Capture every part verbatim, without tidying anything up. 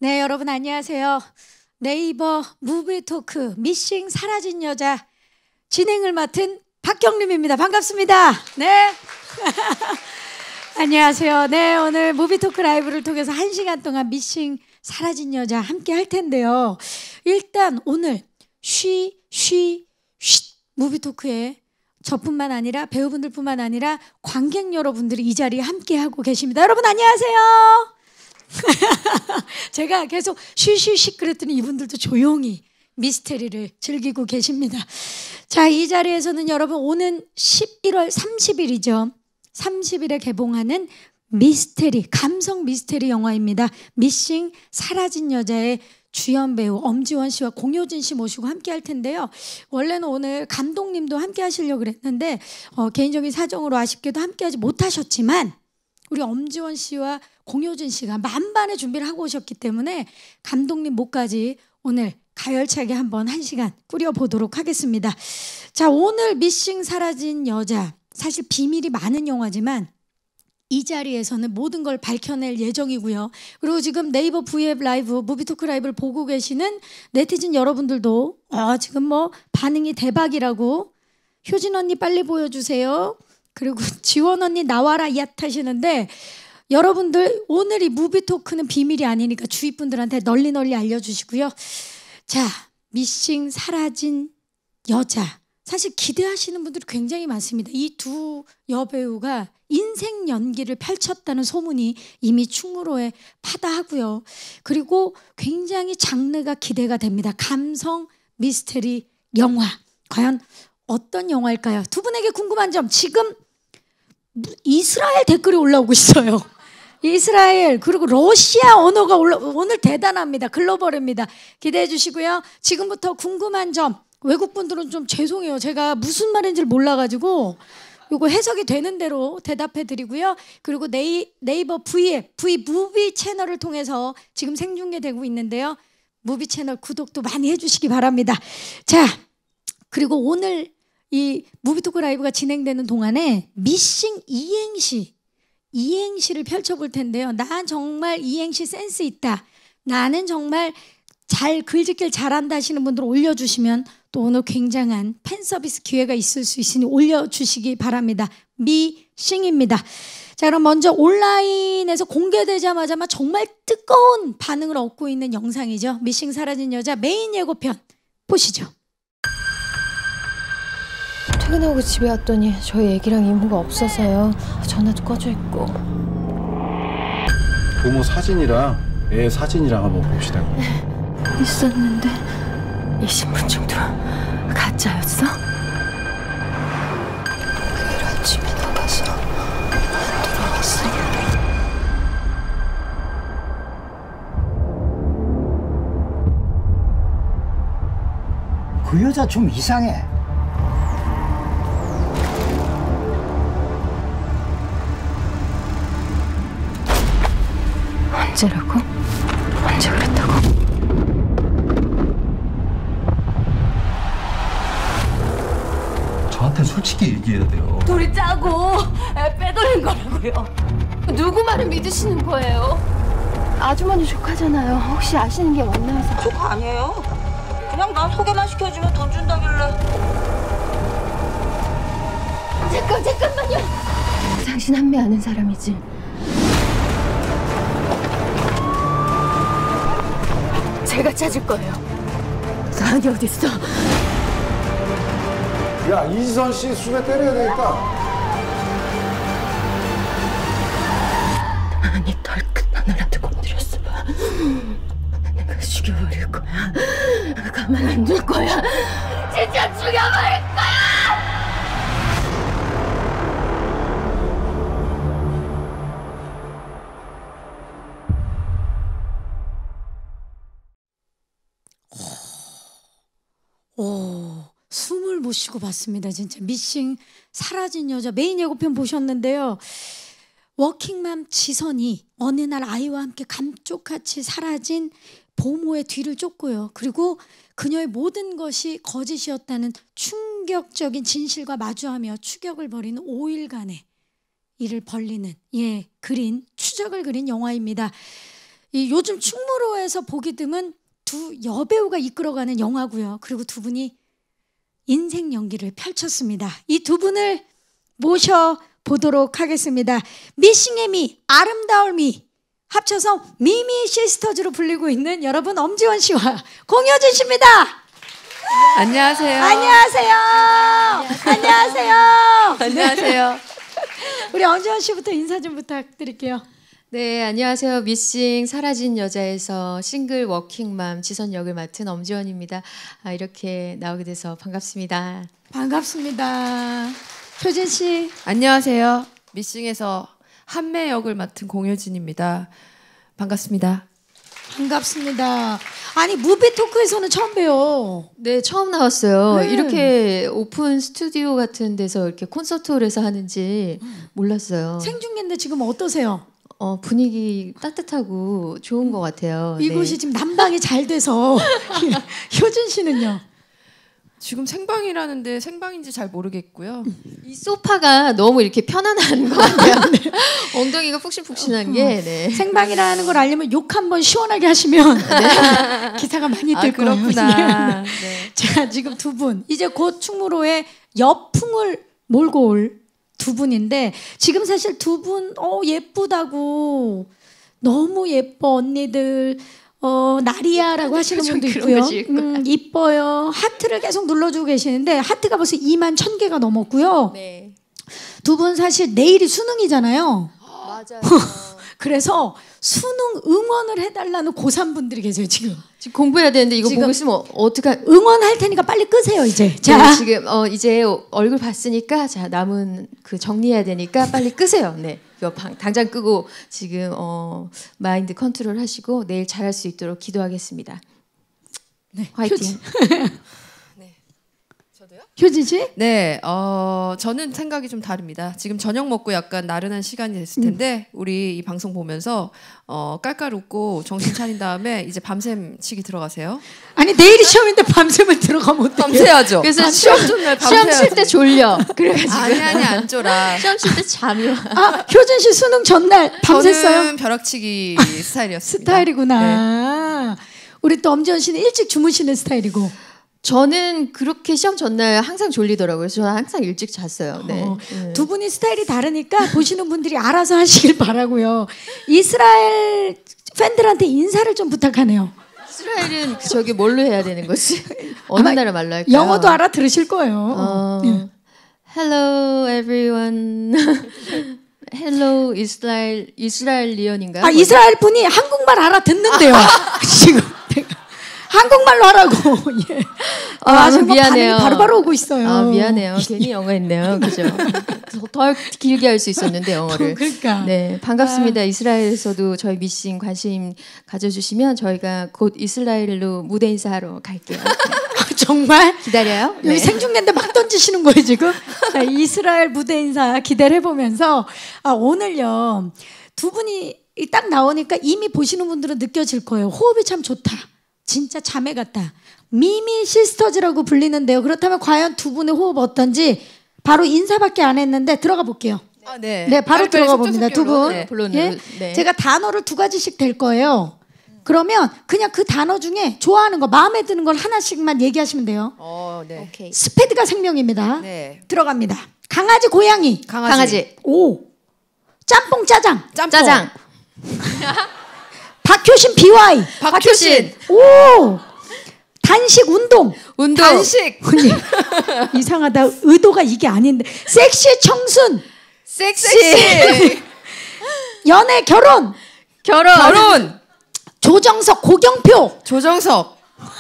네, 여러분 안녕하세요. 네이버 무비토크 미싱 사라진 여자 진행을 맡은 박경림입니다. 반갑습니다. 네. 안녕하세요. 네, 오늘 무비토크 라이브를 통해서 한 시간 동안 미싱 사라진 여자 함께 할 텐데요. 일단 오늘 쉬, 쉬, 쉬 무비토크에 저뿐만 아니라 배우분들뿐만 아니라 관객 여러분들이 이 자리에 함께 하고 계십니다. 여러분 안녕하세요. 제가 계속 쉬쉬쉬 그랬더니 이분들도 조용히 미스테리를 즐기고 계십니다. 자, 이 자리에서는 여러분 오는 십일월 삼십일이죠. 삼십일에 개봉하는 미스테리, 감성 미스테리 영화입니다. 미싱 사라진 여자의 주연 배우 엄지원 씨와 공효진 씨 모시고 함께 할 텐데요. 원래는 오늘 감독님도 함께 하시려고 그랬는데 어, 개인적인 사정으로 아쉽게도 함께 하지 못하셨지만 우리 엄지원 씨와 공효진 씨가 만반의 준비를 하고 오셨기 때문에 감독님 목까지 오늘 가열차게 한번 한 시간 꾸려보도록 하겠습니다. 자, 오늘 미싱 사라진 여자, 사실 비밀이 많은 영화지만 이 자리에서는 모든 걸 밝혀낼 예정이고요. 그리고 지금 네이버 브이앱 라이브, 무비토크 라이브를 보고 계시는 네티즌 여러분들도 어, 지금 뭐 반응이 대박이라고 효진 언니 빨리 보여주세요. 그리고 지원 언니 나와라 얏 하시는데 여러분들 오늘 이 무비토크는 비밀이 아니니까 주위 분들한테 널리 널리 알려주시고요. 자, 미싱 사라진 여자, 사실 기대하시는 분들이 굉장히 많습니다. 이 두 여배우가 인생 연기를 펼쳤다는 소문이 이미 충무로에 파다하고요. 그리고 굉장히 장르가 기대가 됩니다. 감성 미스테리 영화, 과연 어떤 영화일까요? 두 분에게 궁금한 점, 지금 이스라엘 댓글이 올라오고 있어요. 이스라엘 그리고 러시아 언어가 올라, 오늘 대단합니다. 글로벌입니다. 기대해 주시고요. 지금부터 궁금한 점, 외국분들은 좀 죄송해요. 제가 무슨 말인지를 몰라가지고 이거 해석이 되는 대로 대답해 드리고요. 그리고 네이, 네이버 브이앱, 브이무비 채널을 통해서 지금 생중계되고 있는데요. 무비 채널 구독도 많이 해주시기 바랍니다. 자, 그리고 오늘 이 무비토크 라이브가 진행되는 동안에 미싱 이행시, 이행시를 펼쳐볼 텐데요. 난 정말 이행시 센스 있다, 나는 정말 잘 글짓기를 잘한다 하시는 분들 올려주시면 또 오늘 굉장한 팬 서비스 기회가 있을 수 있으니 올려주시기 바랍니다. 미싱입니다. 자, 그럼 먼저 온라인에서 공개되자마자 정말 뜨거운 반응을 얻고 있는 영상이죠. 미싱 사라진 여자 메인 예고편 보시죠. 퇴근하고 집에 왔더니 저희 애기랑 이모가 없어서요. 전화도 꺼져 있고. 부모 사진이랑 애 사진이랑 한번 봅시다. 있었는데 이 신분증도 가짜였어? 내일 아침에 나가서 안 돌아왔어. 그 여자 좀 이상해. 언제라고? 언제 그랬다고? 저한테 솔직히 얘기해야 돼요. 둘이 짜고 애 빼돌린 거라고요. 누구 말을 믿으시는 거예요? 아주머니 조카잖아요. 혹시 아시는 게 맞나 해서. 조카 아니에요. 그냥 나 소개만 시켜주면 돈 준다길래. 잠깐, 잠깐만요. 당신 한매 아는 사람이지? 제가 찾을 거예요. 사은이 어딨어? 야, 이지선 씨 수배 때려야 되겠다. 아니, 털끝 하나라도 건드렸어. 내가 죽여버릴 거야. 가만 안 둘 거야. 진짜 죽여버릴 거야! 오, 숨을 못 쉬고 봤습니다. 진짜 미싱 사라진 여자 메인 예고편 보셨는데요. 워킹맘 지선이 어느 날 아이와 함께 감쪽같이 사라진 보모의 뒤를 쫓고요. 그리고 그녀의 모든 것이 거짓이었다는 충격적인 진실과 마주하며 추격을 벌이는 오 일간의 일을 벌리는 예 그린 추적을 그린 영화입니다. 이 요즘 충무로에서 보기 드문 두 여배우가 이끌어가는 영화고요. 그리고 두 분이 인생 연기를 펼쳤습니다. 이 두 분을 모셔보도록 하겠습니다. 미싱의 미, 아름다울 미 합쳐서 미미 시스터즈로 불리고 있는 여러분 엄지원 씨와 공효진 씨입니다. 안녕하세요. 안녕하세요. 안녕하세요. 안녕하세요. 우리 엄지원 씨부터 인사 좀 부탁드릴게요. 네, 안녕하세요. 미싱 사라진 여자에서 싱글 워킹맘 지선 역을 맡은 엄지원입니다. 아, 이렇게 나오게 돼서 반갑습니다. 반갑습니다. 효진 씨. 안녕하세요. 미싱에서 한매 역을 맡은 공효진입니다. 반갑습니다. 반갑습니다. 아니 무비 토크에서는 처음 봬요. 네, 처음 나왔어요. 네. 이렇게 오픈 스튜디오 같은 데서 이렇게 콘서트홀에서 하는지 몰랐어요. 생중계인데 지금 어떠세요? 어, 분위기 따뜻하고 좋은 것 같아요. 이곳이 네. 지금 난방이 잘 돼서 효진 씨는요? 지금 생방이라는데 생방인지 잘 모르겠고요. 이 소파가 너무 이렇게 편안한 것 같아요. 엉덩이가 푹신푹신한 게. 네. 생방이라는 걸 알려면 욕 한번 시원하게 하시면 네. 기사가 많이 뜰 아, 거예요. 그렇구나. 네. 자, 지금 두 분 이제 곧 충무로에 여풍을 몰고 올 두 분인데 지금 사실 두 분 어, 예쁘다고 너무 예뻐 언니들 어, 나리야라고 하시는 분도 있고요. 음, 이뻐요. 하트를 계속 눌러주고 계시는데 하트가 벌써 이만 천 개가 넘었고요. 네. 두 분 사실 내일이 수능이잖아요. 맞아요. 그래서 수능 응원을 해달라는 고삼 분들이 계세요 지금. 지금 공부해야 되는데 이거 지금 보고 있으면 어떡하... 응원할 테니까 빨리 끄세요 이제. 자, 자, 네, 지금 어, 이제 얼굴 봤으니까 자 남은 그 정리해야 되니까 빨리 끄세요. 네, 이거 방, 당장 끄고 지금 어, 마인드 컨트롤 하시고 내일 잘할 수 있도록 기도하겠습니다. 네, 화이팅. 효진. 네. 저도요? 효진 씨? 네, 어, 저는 생각이 좀 다릅니다. 지금 저녁 먹고 약간 나른한 시간이 됐을 텐데 음. 우리 이 방송 보면서 어, 깔깔 웃고 정신 차린 다음에 이제 밤샘 치기 들어가세요. 아니 내일이 시험인데 밤샘을 들어가면 어떡해요? 밤새야죠. 그래서 시험 시험 전날 시험 칠 때 졸려. 그래가지고 아니 아니 안 쫄아. 시험 칠 때 잠이 와. 아, 효진 씨 수능 전날 밤샜어요? 저는 벼락치기 스타일이었습니다. 스타일이구나. 네. 우리 또 엄지원 씨는 일찍 주무시는 스타일이고. 저는 그렇게 시험 전날 항상 졸리더라고요. 그래서 저는 항상 일찍 잤어요. 네. 어, 네. 두 분이 스타일이 다르니까 보시는 분들이 알아서 하시길 바라고요. 이스라엘 팬들한테 인사를 좀 부탁하네요. 이스라엘은 저기 뭘로 해야 되는 거지? 어느 아마 나라 말로 할까요? 영어도 알아들으실 거예요. 어, 네. Hello everyone. Hello 이스라엘 이스라엘리언인가요? 아 이스라엘 분이 한국말 알아듣는데요. 지금 한국말로 하라고. 예. 아, 아, 정말 미안해요. 반응이 바로바로 오고 있어요. 아 미안해요. 괜히 영어 했네요. 그죠? 더, 더 길게 할 수 있었는데 영어를. 그러니까. 네 반갑습니다. 아. 이스라엘에서도 저희 미싱 관심 가져주시면 저희가 곧 이스라엘로 무대 인사하러 갈게요. 아, 정말? 기다려요. 여기 네. 생중계인데 막 던지시는 거예요 지금? 자, 이스라엘 무대 인사 기대를 해보면서 아, 오늘요 두 분이 딱 나오니까 이미 보시는 분들은 느껴질 거예요. 호흡이 참 좋다. 진짜 자매 같다. 미미 시스터즈라고 불리는데요. 그렇다면 과연 두 분의 호흡 어떤지 바로 인사밖에 안 했는데 들어가 볼게요. 아, 네. 네, 바로 들어가 봅니다. 두 분. 네, 본론으로, 예? 네. 제가 단어를 두 가지씩 될 거예요. 그러면 그냥 그 단어 중에 좋아하는 거, 마음에 드는 걸 하나씩만 얘기하시면 돼요. 어, 네. 오케이. 스패드가 생명입니다. 네. 들어갑니다. 강아지, 고양이. 강아지. 강아지. 오. 짬뽕, 짜장. 짬뽕. 짜장. 박효신, 비와이. 박효신. 오. 단식, 운동. 운동. 단식. 언니, 이상하다. 의도가 이게 아닌데. 섹시, 청순. 섹시. 연애, 결혼. 결혼. 결혼. 조정석, 고경표. 조정석.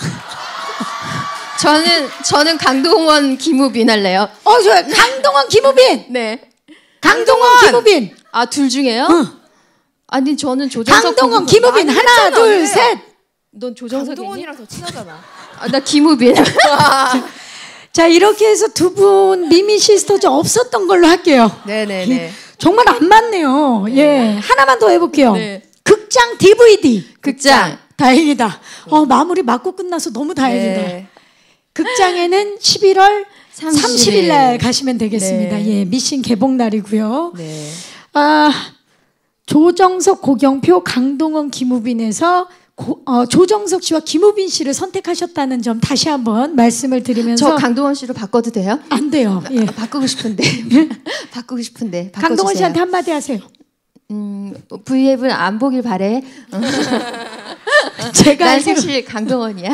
저는 저는 강동원 김우빈 할래요. 어, 저 강동원, 김우빈. 네. 강동원, 김우빈. 아 둘 중에요? 응. 아니 저는 조정석. 강동원, 김우빈. 김우빈. 많이 하나, 했잖아, 둘, 그래. 셋. 넌 조정석이니? 강동원이랑 더 친하잖아. 아, 나 김우빈. 자, 이렇게 해서 두 분 미미 시스터즈 없었던 걸로 할게요. 네네네. 정말 안 맞네요. 예. 하나만 더 해볼게요. 네. 극장 디브이디. 극장. 다행이다. 어, 마무리 맞고 끝나서 너무 다행이다. 네. 극장에는 십일월 삼십 일. 삼십 일 날 가시면 되겠습니다. 네. 예, 미싱 개봉 날이고요. 네. 아, 조정석, 고경표, 강동원, 김우빈에서 고, 어, 조정석 씨와 김우빈 씨를 선택하셨다는 점 다시 한번 말씀을 드리면서 저 강동원 씨로 바꿔도 돼요? 안 돼요. 예. 아, 바꾸고 싶은데 바꾸고 싶은데 바꿔주세요. 강동원 씨한테 한마디 하세요. 음, V앱은 안 보길 바래. 제가 난 알기로 사실 강동원이야.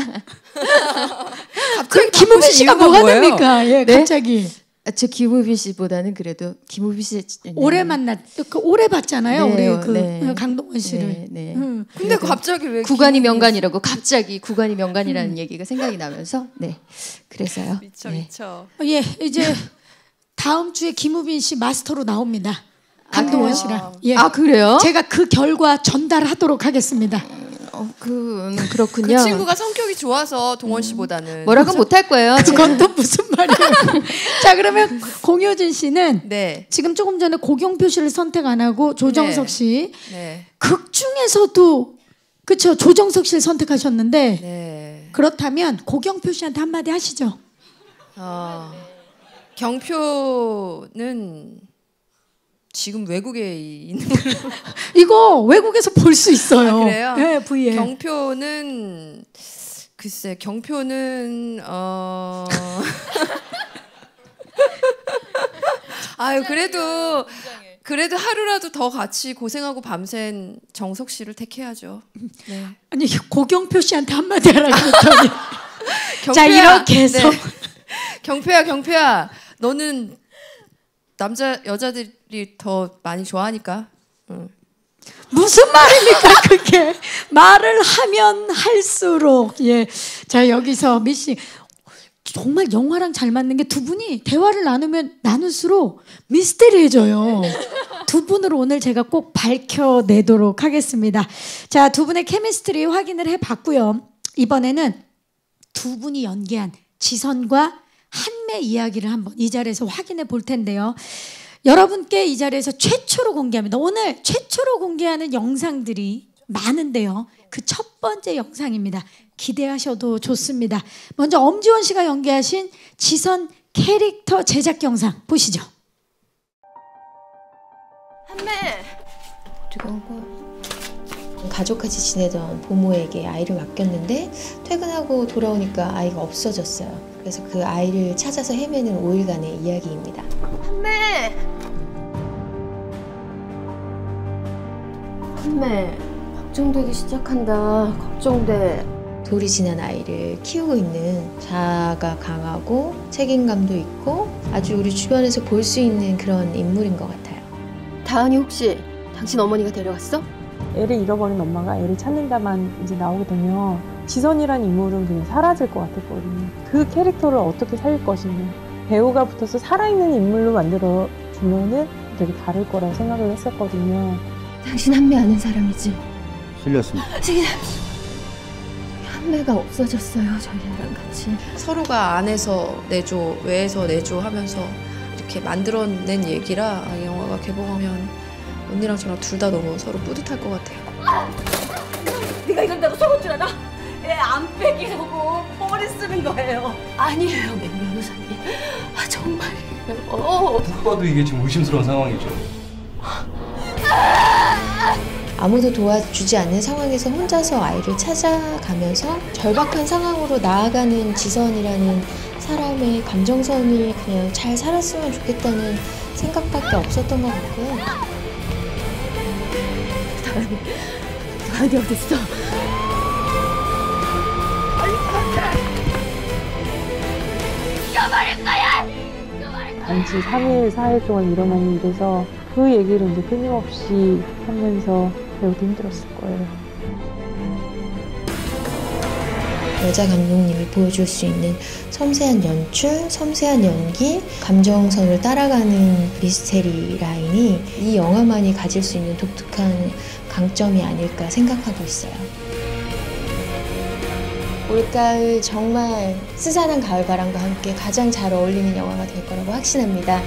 그럼 김우빈 씨가 뭐가 뭐예요? 됩니까? 예, 네? 갑자기 아, 저 김우빈 씨보다는 그래도 김우빈 씨 네. 오래 만났, 그 오래 봤잖아요. 네, 우리 그 네. 강동원 씨를. 네, 네. 음. 근데 갑자기 왜 구간이 김우빈- 명간이라고 갑자기 구간이 명간이라는 얘기가 생각이 나면서 네 그래서요. 미쳐 네. 미쳐. 예, 이제 다음 주에 김우빈 씨 마스터로 나옵니다. 강동원 그래요? 씨랑. 예. 아 그래요? 제가 그 결과 전달하도록 하겠습니다. 어, 그 음, 그 그렇군요. 친구가 성격이 좋아서 동원 씨보다는 뭐라고 못할 거예요. 그건 또 무슨 말이에요? 자, 그러면 공효진 씨는 네. 지금 조금 전에 고경표 씨를 선택 안 하고 조정석 네. 씨 네. 극 중에서도 그렇죠. 조정석 씨를 선택하셨는데 네. 그렇다면 고경표 씨한테 한마디 하시죠. 어, 경표는 지금 외국에 있는 걸로. 이거 외국에서 볼 수 있어요. 아, 그래요? 네, V에. 경표는 글쎄 경표는 어 아유 그래도 그래도 하루라도 더 같이 고생하고 밤샌 정석 씨를 택해야죠. 네. 아니 고경표 씨한테 한마디 하라고 했더니 경표야, 자 이렇게 해서 네. 경표야 경표야 너는 남자 여자들이 더 많이 좋아하니까. 응. 무슨 말입니까 그게 말을 하면 할수록 예. 자 여기서 미씨 정말 영화랑 잘 맞는 게 두 분이 대화를 나누면 나눌수록 미스테리해져요. 두 분으로 오늘 제가 꼭 밝혀내도록 하겠습니다. 자, 두 분의 케미스트리 확인을 해봤고요. 이번에는 두 분이 연기한 지선과 한매 이야기를 한번 이 자리에서 확인해 볼 텐데요. 여러분께 이 자리에서 최초로 공개합니다. 오늘 최초로 공개하는 영상들이 많은데요. 그 첫 번째 영상입니다. 기대하셔도 좋습니다. 먼저 엄지원 씨가 연기하신 지선 캐릭터 제작 영상 보시죠. 한매. 가족같이 지내던 부모에게 아이를 맡겼는데 퇴근하고 돌아오니까 아이가 없어졌어요. 그래서 그 아이를 찾아서 헤매는 오 일간의 이야기입니다. 한매. 한매. 걱정되기 시작한다. 걱정돼. 돌이 지난 아이를 키우고 있는 자아가 강하고 책임감도 있고 아주 우리 주변에서 볼 수 있는 그런 인물인 것 같아요. 다은이 혹시 당신 어머니가 데려갔어? 애를 잃어버린 엄마가 애를 찾는다만 이제 나오게 되면 지선이란 인물은 그냥 사라질 것 같았거든요. 그 캐릭터를 어떻게 살릴 것이냐. 배우가 붙어서 살아있는 인물로 만들어 주면은 되게 다를 거라고 생각을 했었거든요. 당신 한매 아는 사람이지? 실렸습니다. 지금 한매가 없어졌어요. 저희랑 같이. 서로가 안에서 내줘 외에서 내줘 하면서 이렇게 만들어낸 얘기라 아, 이 영화가 개봉하면 언니랑 저랑 둘 다 너무 서로 뿌듯할 것 같아요. 네가 이런다고 속을 줄 알아? 애 안 빼기라고 머리 쓰는 거예요. 아니에요, 맹 변호사님. 아 정말이에요. 누가 봐도 이게 지금 의심스러운 상황이죠. 아무도 도와주지 않는 상황에서 혼자서 아이를 찾아가면서 절박한 상황으로 나아가는 지선이라는 사람의 감정선이 그냥 잘 살았으면 좋겠다는 생각밖에 없었던 것 같고요. 다은이, 다은이 어딨어? 단지 삼 일, 사 일 동안 일어난 일에서 그 얘기를 이제 끊임없이 하면서 배우도 힘들었을 거예요. 여자 감독님이 보여줄 수 있는 섬세한 연출, 섬세한 연기, 감정선을 따라가는 미스테리 라인이 이 영화만이 가질 수 있는 독특한 강점이 아닐까 생각하고 있어요. 올가을 정말 스산한 가을바람과 함께 가장 잘 어울리는 영화가 될 거라고 확신합니다.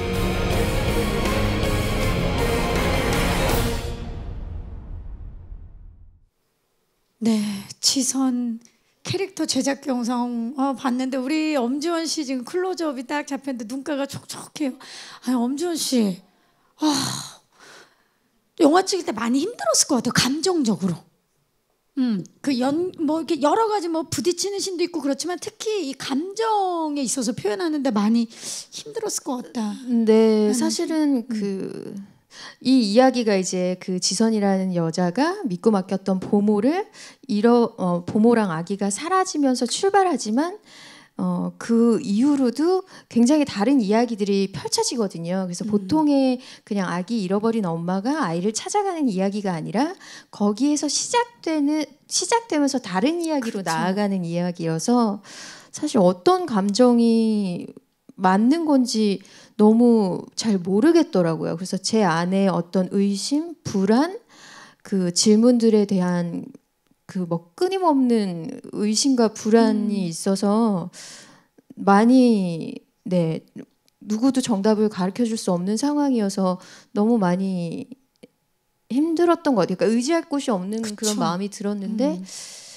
네, 지선 캐릭터 제작 영상 어, 봤는데 우리 엄지원 씨 지금 클로즈업이 딱 잡혔는데 눈가가 촉촉해요. 아니 엄지원 씨, 아 영화 찍을 때 많이 힘들었을 것 같아요. 감정적으로. 음, 그 연 뭐 이렇게 여러 가지 뭐 부딪히는 신도 있고 그렇지만 특히 이 감정에 있어서 표현하는데 많이 힘들었을 것 같다. 네, 사실은 그 이 이야기가 이제 그 지선이라는 여자가 믿고 맡겼던 보모를 잃어 어, 보모랑 아기가 사라지면서 출발하지만 어, 그 이후로도 굉장히 다른 이야기들이 펼쳐지거든요. 그래서 음. 보통의 그냥 아기 잃어버린 엄마가 아이를 찾아가는 이야기가 아니라 거기에서 시작되는 시작되면서 다른 이야기로 그렇죠. 나아가는 이야기여서 사실 어떤 감정이 맞는 건지 너무 잘 모르겠더라고요. 그래서 제 안에 어떤 의심, 불안, 그 질문들에 대한 그 뭐 끊임없는 의심과 불안이 음. 있어서 많이 네 누구도 정답을 가르쳐 줄 수 없는 상황이어서 너무 많이 힘들었던 것 같아요. 그러니까 의지할 곳이 없는 그쵸. 그런 마음이 들었는데 음.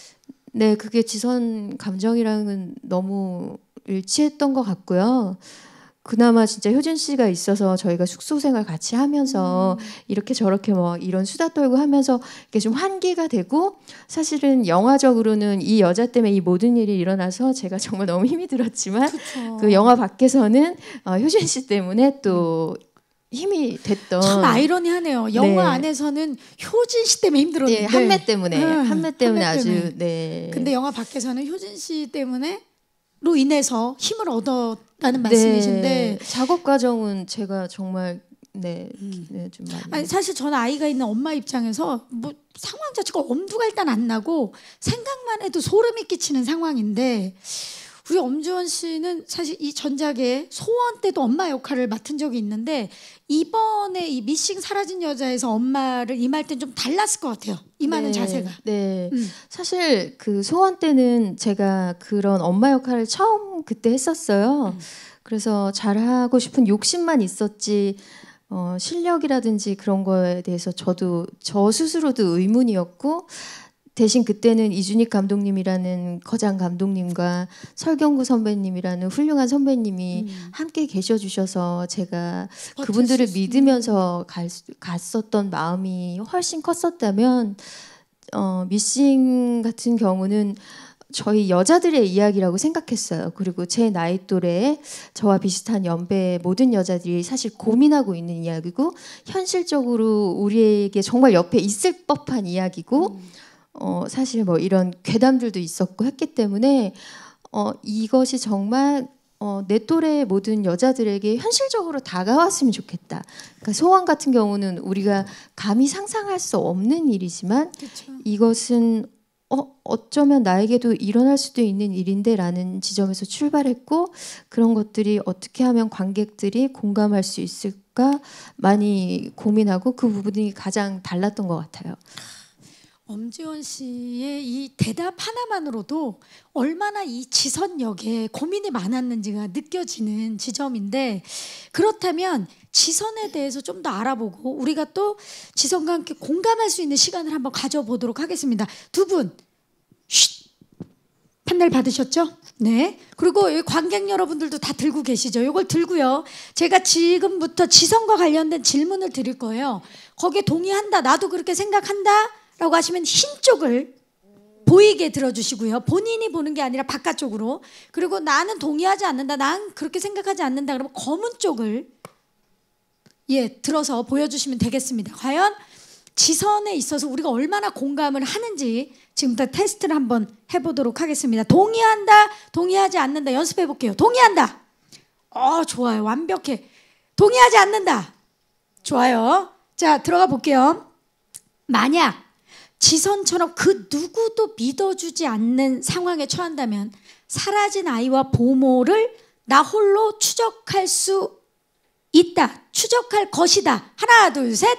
네 그게 지선 감정이랑은 너무 일치했던 것 같고요. 그나마 진짜 효진 씨가 있어서 저희가 숙소 생활 같이 하면서 음. 이렇게 저렇게 뭐 이런 수다 떨고 하면서 이게 좀 환기가 되고 사실은 영화적으로는 이 여자 때문에 이 모든 일이 일어나서 제가 정말 너무 힘이 들었지만 그쵸. 그 영화 밖에서는 어, 효진 씨 때문에 또 힘이 됐던 참 아이러니하네요. 영화 네. 안에서는 효진 씨 때문에 힘들었는데 네, 한매 때문에 음, 한매 때문에 한매 아주 때문에. 네. 근데 영화 밖에서는 효진 씨 때문에 로 인해서 힘을 얻었다는 말씀이신데 네, 작업 과정은 제가 정말 네, 음. 네, 좀 많이 아니 사실 저는 아이가 있는 엄마 입장에서 뭐 상황 자체가 엄두가 일단 안 나고 생각만 해도 소름이 끼치는 상황인데 우리 엄주원 씨는 사실 이 전작의 소원 때도 엄마 역할을 맡은 적이 있는데 이번에 이 미싱 사라진 여자에서 엄마를 임할 땐 좀 달랐을 것 같아요. 임하는 네, 자세가. 네. 음. 사실 그 소원 때는 제가 그런 엄마 역할을 처음 그때 했었어요. 음. 그래서 잘하고 싶은 욕심만 있었지 어, 실력이라든지 그런 거에 대해서 저도 저 스스로도 의문이었고 대신 그때는 이준익 감독님이라는 거장 감독님과 설경구 선배님이라는 훌륭한 선배님이 음. 함께 계셔주셔서 제가 그분들을 믿으면서 갈, 갔었던 마음이 훨씬 컸었다면 어, 미싱 같은 경우는 저희 여자들의 이야기라고 생각했어요. 그리고 제 나이 또래에 저와 비슷한 연배의 모든 여자들이 사실 고민하고 있는 이야기고 현실적으로 우리에게 정말 옆에 있을 법한 이야기고 음. 어, 사실 뭐 이런 괴담들도 있었고 했기 때문에 어, 이것이 정말 어, 내 또래의 모든 여자들에게 현실적으로 다가왔으면 좋겠다. 그러니까 소원 같은 경우는 우리가 감히 상상할 수 없는 일이지만 그쵸. 이것은 어, 어쩌면 나에게도 일어날 수도 있는 일인데 라는 지점에서 출발했고 그런 것들이 어떻게 하면 관객들이 공감할 수 있을까 많이 고민하고 그 부분이 가장 달랐던 것 같아요. 엄지원 씨의 이 대답 하나만으로도 얼마나 이 지선 역에 고민이 많았는지가 느껴지는 지점인데 그렇다면 지선에 대해서 좀 더 알아보고 우리가 또 지선과 함께 공감할 수 있는 시간을 한번 가져보도록 하겠습니다. 두 분 쉿! 판넬 받으셨죠? 네. 그리고 여기 관객 여러분들도 다 들고 계시죠? 이걸 들고요. 제가 지금부터 지선과 관련된 질문을 드릴 거예요. 거기에 동의한다. 나도 그렇게 생각한다. 라고 하시면 흰 쪽을 보이게 들어주시고요. 본인이 보는 게 아니라 바깥쪽으로. 그리고 나는 동의하지 않는다. 난 그렇게 생각하지 않는다. 그러면 검은 쪽을 예 들어서 보여주시면 되겠습니다. 과연 지선에 있어서 우리가 얼마나 공감을 하는지 지금부터 테스트를 한번 해보도록 하겠습니다. 동의한다. 동의하지 않는다. 연습해 볼게요. 동의한다. 어 좋아요. 완벽해. 동의하지 않는다. 좋아요. 자 들어가 볼게요. 만약 지선처럼 그 누구도 믿어주지 않는 상황에 처한다면 사라진 아이와 보모를 나 홀로 추적할 수 있다. 추적할 것이다. 하나 둘 셋.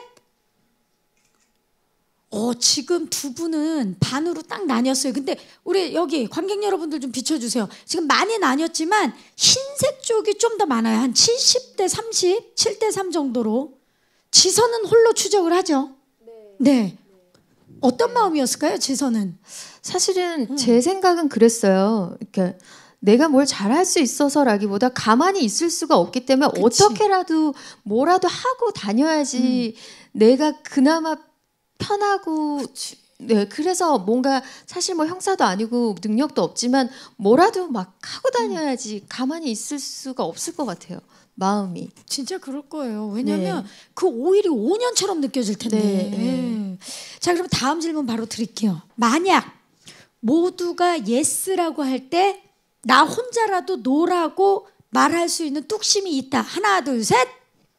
어, 지금 두 분은 반으로 딱 나뉘었어요. 근데 우리 여기 관객 여러분들 좀 비춰주세요. 지금 많이 나뉘었지만 흰색 쪽이 좀 더 많아요. 한 칠십 대 삼십, 칠 대 삼 정도로. 지선은 홀로 추적을 하죠. 네. 어떤 마음이었을까요, 지선은? 사실은 음. 제 생각은 그랬어요. 그러니까 내가 뭘 잘할 수 있어서라기보다 가만히 있을 수가 없기 때문에 그치. 어떻게라도 뭐라도 하고 다녀야지 음. 내가 그나마 편하고 그치. 네, 그래서 뭔가 사실 뭐 형사도 아니고 능력도 없지만 뭐라도 막 하고 다녀야지 음. 가만히 있을 수가 없을 것 같아요. 마음이. 진짜 그럴 거예요. 왜냐하면 네. 그 오 일이 오 년처럼 느껴질 텐데. 네. 네. 자, 그럼 다음 질문 바로 드릴게요. 만약 모두가 예스라고 할 때 나 혼자라도 노라고 말할 수 있는 뚝심이 있다. 하나, 둘, 셋.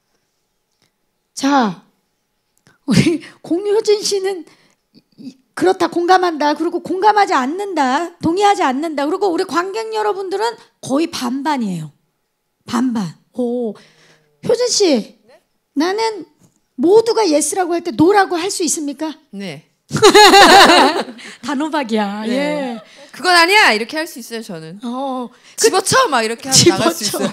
자, 우리 공효진 씨는 그렇다, 공감한다. 그리고 공감하지 않는다. 동의하지 않는다. 그리고 우리 관객 여러분들은 거의 반반이에요. 반반. 오, 효진 씨, 네? 나는 모두가 예스라고 할 때 노라고 할 수 있습니까? 네. 단호박이야. 네. 예. 그건 아니야 이렇게 할 수 있어요 저는. 어, 집어쳐 막 이렇게 하면 나갈 수 있어요.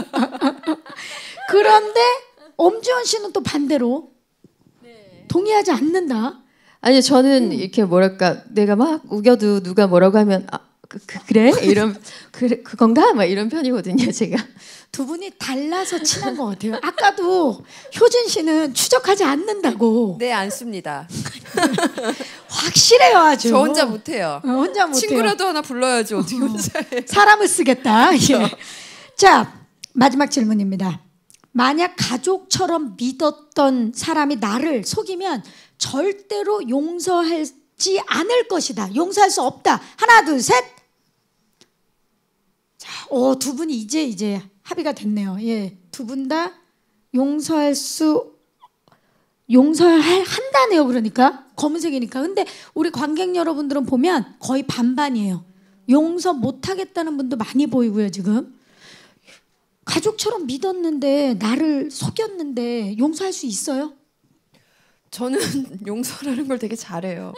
그런데 엄지원 씨는 또 반대로 네. 동의하지 않는다. 아니 저는 음. 이렇게 뭐랄까 내가 막 우겨도 누가 뭐라고 하면 아, 그, 그, 그래? 이런 그래 그건가? 막 이런 편이거든요 제가. 두 분이 달라서 친한 것 같아요. 아까도 효진 씨는 추적하지 않는다고. 네, 안 씁니다. 확실해요 아주. 저 혼자 못해요. 어, 혼자 못해요. 친구라도 하나 불러야지 어떻게 혼자 해. 사람을 쓰겠다. 예. 자, 마지막 질문입니다. 만약 가족처럼 믿었던 사람이 나를 속이면 절대로 용서하지 않을 것이다. 용서할 수 없다. 하나, 둘, 셋. 자, 오, 두 분이 이제 이제 합의가 됐네요. 예, 두 분 다 용서할 수 용서할 한다네요. 그러니까 검은색이니까. 근데 우리 관객 여러분들은 보면 거의 반반이에요. 용서 못하겠다는 분도 많이 보이고요. 지금 가족처럼 믿었는데 나를 속였는데 용서할 수 있어요? 저는 용서라는 걸 되게 잘해요.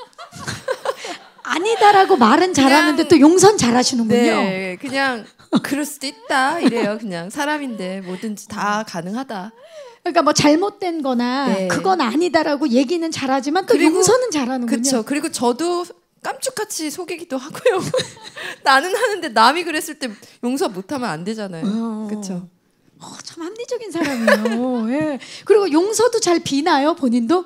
아니다라고 말은 잘하는데 또 용서는 잘하시는군요. 네, 그냥 그럴 수도 있다 이래요. 그냥 사람인데 뭐든지 다 가능하다. 그러니까 뭐 잘못된 거나 네. 그건 아니다라고 얘기는 잘하지만 또 그리고, 용서는 잘하는군요. 그렇죠. 그리고 저도 깜짝같이 속이기도 하고요. 나는 하는데 남이 그랬을 때 용서 못하면 안 되잖아요. 어. 그렇죠. 어, 참 합리적인 사람이에요. 예. 그리고 용서도 잘 비나요, 본인도?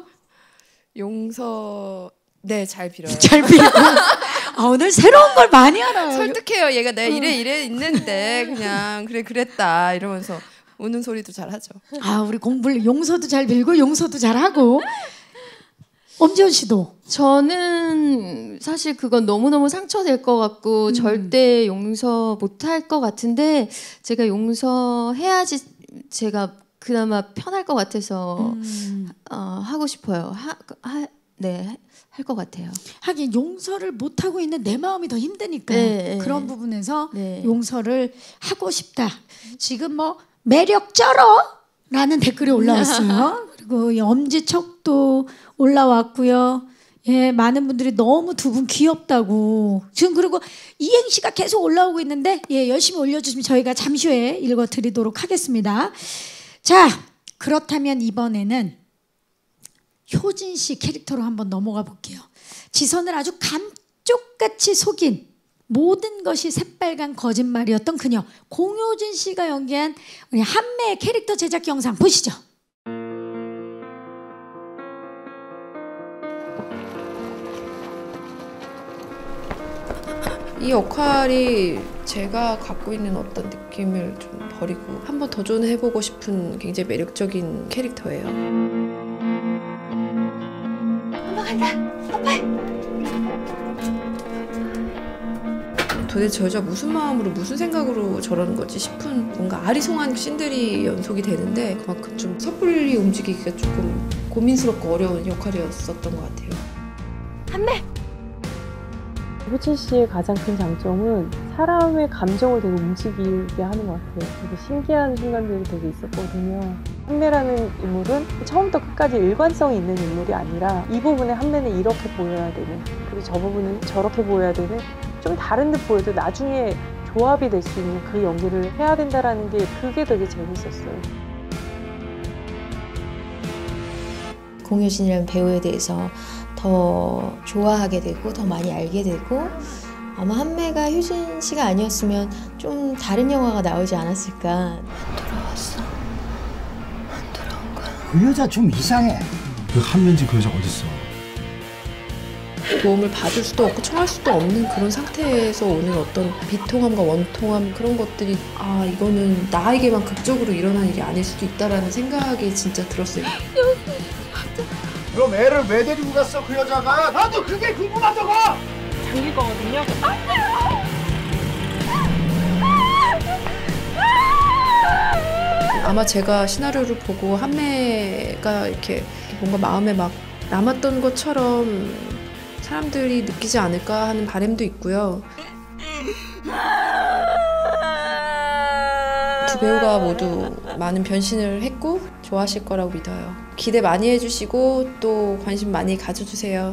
용서 네, 잘 빌어요. 잘 빌고. 아, 오늘 새로운 걸 많이 알아요. 설득해요. 얘가 내가 이래 이래 있는데 그냥 그래 그랬다 이러면서 우는 소리도 잘 하죠. 아, 우리 공부를 용서도 잘 빌고 용서도 잘 하고. 엄지원 씨도. 저는 사실 그건 너무너무 상처될 것 같고 음. 절대 용서 못할 것 같은데 제가 용서해야지 제가 그나마 편할 것 같아서 음. 어, 하고 싶어요. 하, 하, 네, 할 것 같아요. 하긴 용서를 못하고 있는 내 마음이 더 힘드니까 네, 그런 네. 부분에서 네. 용서를 하고 싶다. 지금 뭐 매력 쩔어 라는 댓글이 올라왔어요. 그리고 엄지척도 올라왔고요. 예, 많은 분들이 너무 두 분 귀엽다고. 지금 그리고 이행시가 계속 올라오고 있는데 예, 열심히 올려주시면 저희가 잠시 후에 읽어드리도록 하겠습니다. 자, 그렇다면 이번에는 효진 씨 캐릭터로 한번 넘어가 볼게요. 지선을 아주 감쪽같이 속인 모든 것이 새빨간 거짓말이었던 그녀 공효진 씨가 연기한 우리 한매의 캐릭터 제작 영상 보시죠. 이 역할이 제가 갖고 있는 어떤 느낌을 좀 버리고 한 번 도전해보고 싶은 굉장히 매력적인 캐릭터예요. 엄마 간다. 아빠. 도대체 저 여자 무슨 마음으로 무슨 생각으로 저러는 거지 싶은 뭔가 아리송한 씬들이 연속이 되는데 그만큼 좀 섣불리 움직이기가 조금 고민스럽고 어려운 역할이었었던 것 같아요. 한매. 효진 씨의 가장 큰 장점은 사람의 감정을 되게 움직이게 하는 것 같아요. 되게 신기한 순간들이 되게 있었거든요. 한매라는 인물은 처음부터 끝까지 일관성이 있는 인물이 아니라 이 부분에 한매는 이렇게 보여야 되는, 그리고 저 부분은 저렇게 보여야 되는, 좀 다른 듯 보여도 나중에 조합이 될 수 있는 그 연기를 해야 된다는 게 그게 되게 재밌었어요. 공효진이라는 배우에 대해서 더 좋아하게 되고 더 많이 알게 되고 아마 한매가 효진 씨가 아니었으면 좀 다른 영화가 나오지 않았을까. 돌아왔어. 안 돌아온 거야. 그 여자 좀 이상해. 그 한면지 그 여자 어딨어? 도움을 받을 수도 없고 청할 수도 없는 그런 상태에서 오는 어떤 비통함과 원통함 그런 것들이 아 이거는 나에게만 극적으로 일어난 일이 아닐 수도 있다라는 생각이 진짜 들었어요. 그럼 애를 왜 데리고 갔어 그 여자가? 나도 그게 궁금하다고. 장길 거거든요. 아마 제가 시나리오를 보고 한매가 이렇게 뭔가 마음에 막 남았던 것처럼 사람들이 느끼지 않을까 하는 바람도 있고요. 두 배우가 모두 많은 변신을 했고 좋아하실 거라고 믿어요. 기대 많이 해주시고 또 관심 많이 가져주세요.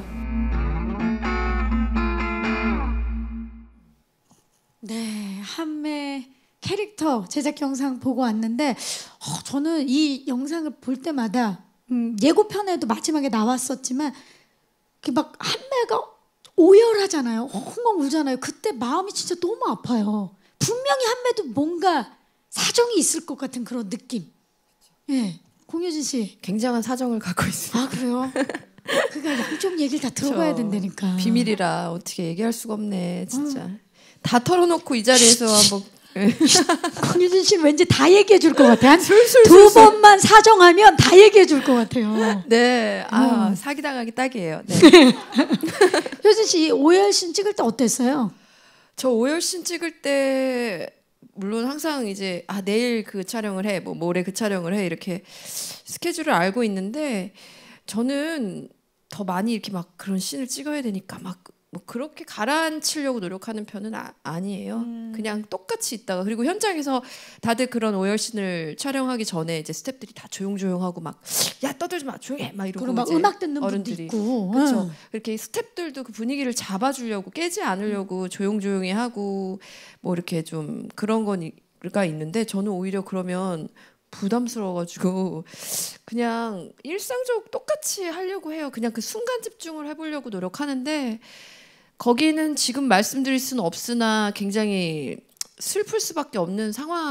네, 한매 캐릭터 제작 영상 보고 왔는데 어, 저는 이 영상을 볼 때마다 음, 예고편에도 마지막에 나왔었지만 막 한매가 오열하잖아요. 엉엉 울잖아요. 그때 마음이 진짜 너무 아파요. 분명히 한매도 뭔가 사정이 있을 것 같은 그런 느낌. 예, 공효진 씨. 굉장한 사정을 갖고 있습니다. 아 그래요? 그러니까 양쪽 얘기를 다 들어봐야 된다니까. 비밀이라 어떻게 얘기할 수가 없네 진짜. 음. 다 털어놓고 이 자리에서 한번. 공효진 씨는 왠지 다 얘기해 줄 것 같아요. 한 두 번만 사정하면 다 얘기해 줄 것 같아요. 네, 아 음. 사기당하기 딱이에요. 네. 효진 씨 오열씬 찍을 때 어땠어요? 저 오열씬 찍을 때 물론 항상 이제 아 내일 그 촬영을 해, 뭐 모레 그 촬영을 해 이렇게 스케줄을 알고 있는데 저는 더 많이 이렇게 막 그런 씬을 찍어야 되니까 막 뭐 그렇게 가라앉히려고 노력하는 편은 아, 아니에요. 음. 그냥 똑같이 있다가 그리고 현장에서 다들 그런 오열씬을 촬영하기 전에 이제 스태프들이 다 조용조용하고 막 야 떠들지 마 조용해 막 이러고 그리고 막 음악 듣는 어른들이 분도 있고 그렇죠. 응. 이렇게 스태프들도 그 분위기를 잡아주려고 깨지 않으려고 조용조용히 하고 뭐 이렇게 좀 그런 거가 있는데 저는 오히려 그러면 부담스러워가지고 그냥 일상적으로 똑같이 하려고 해요. 그냥 그 순간 집중을 해보려고 노력하는데 거기는 지금 말씀드릴 수는 없으나 굉장히 슬플 수밖에 없는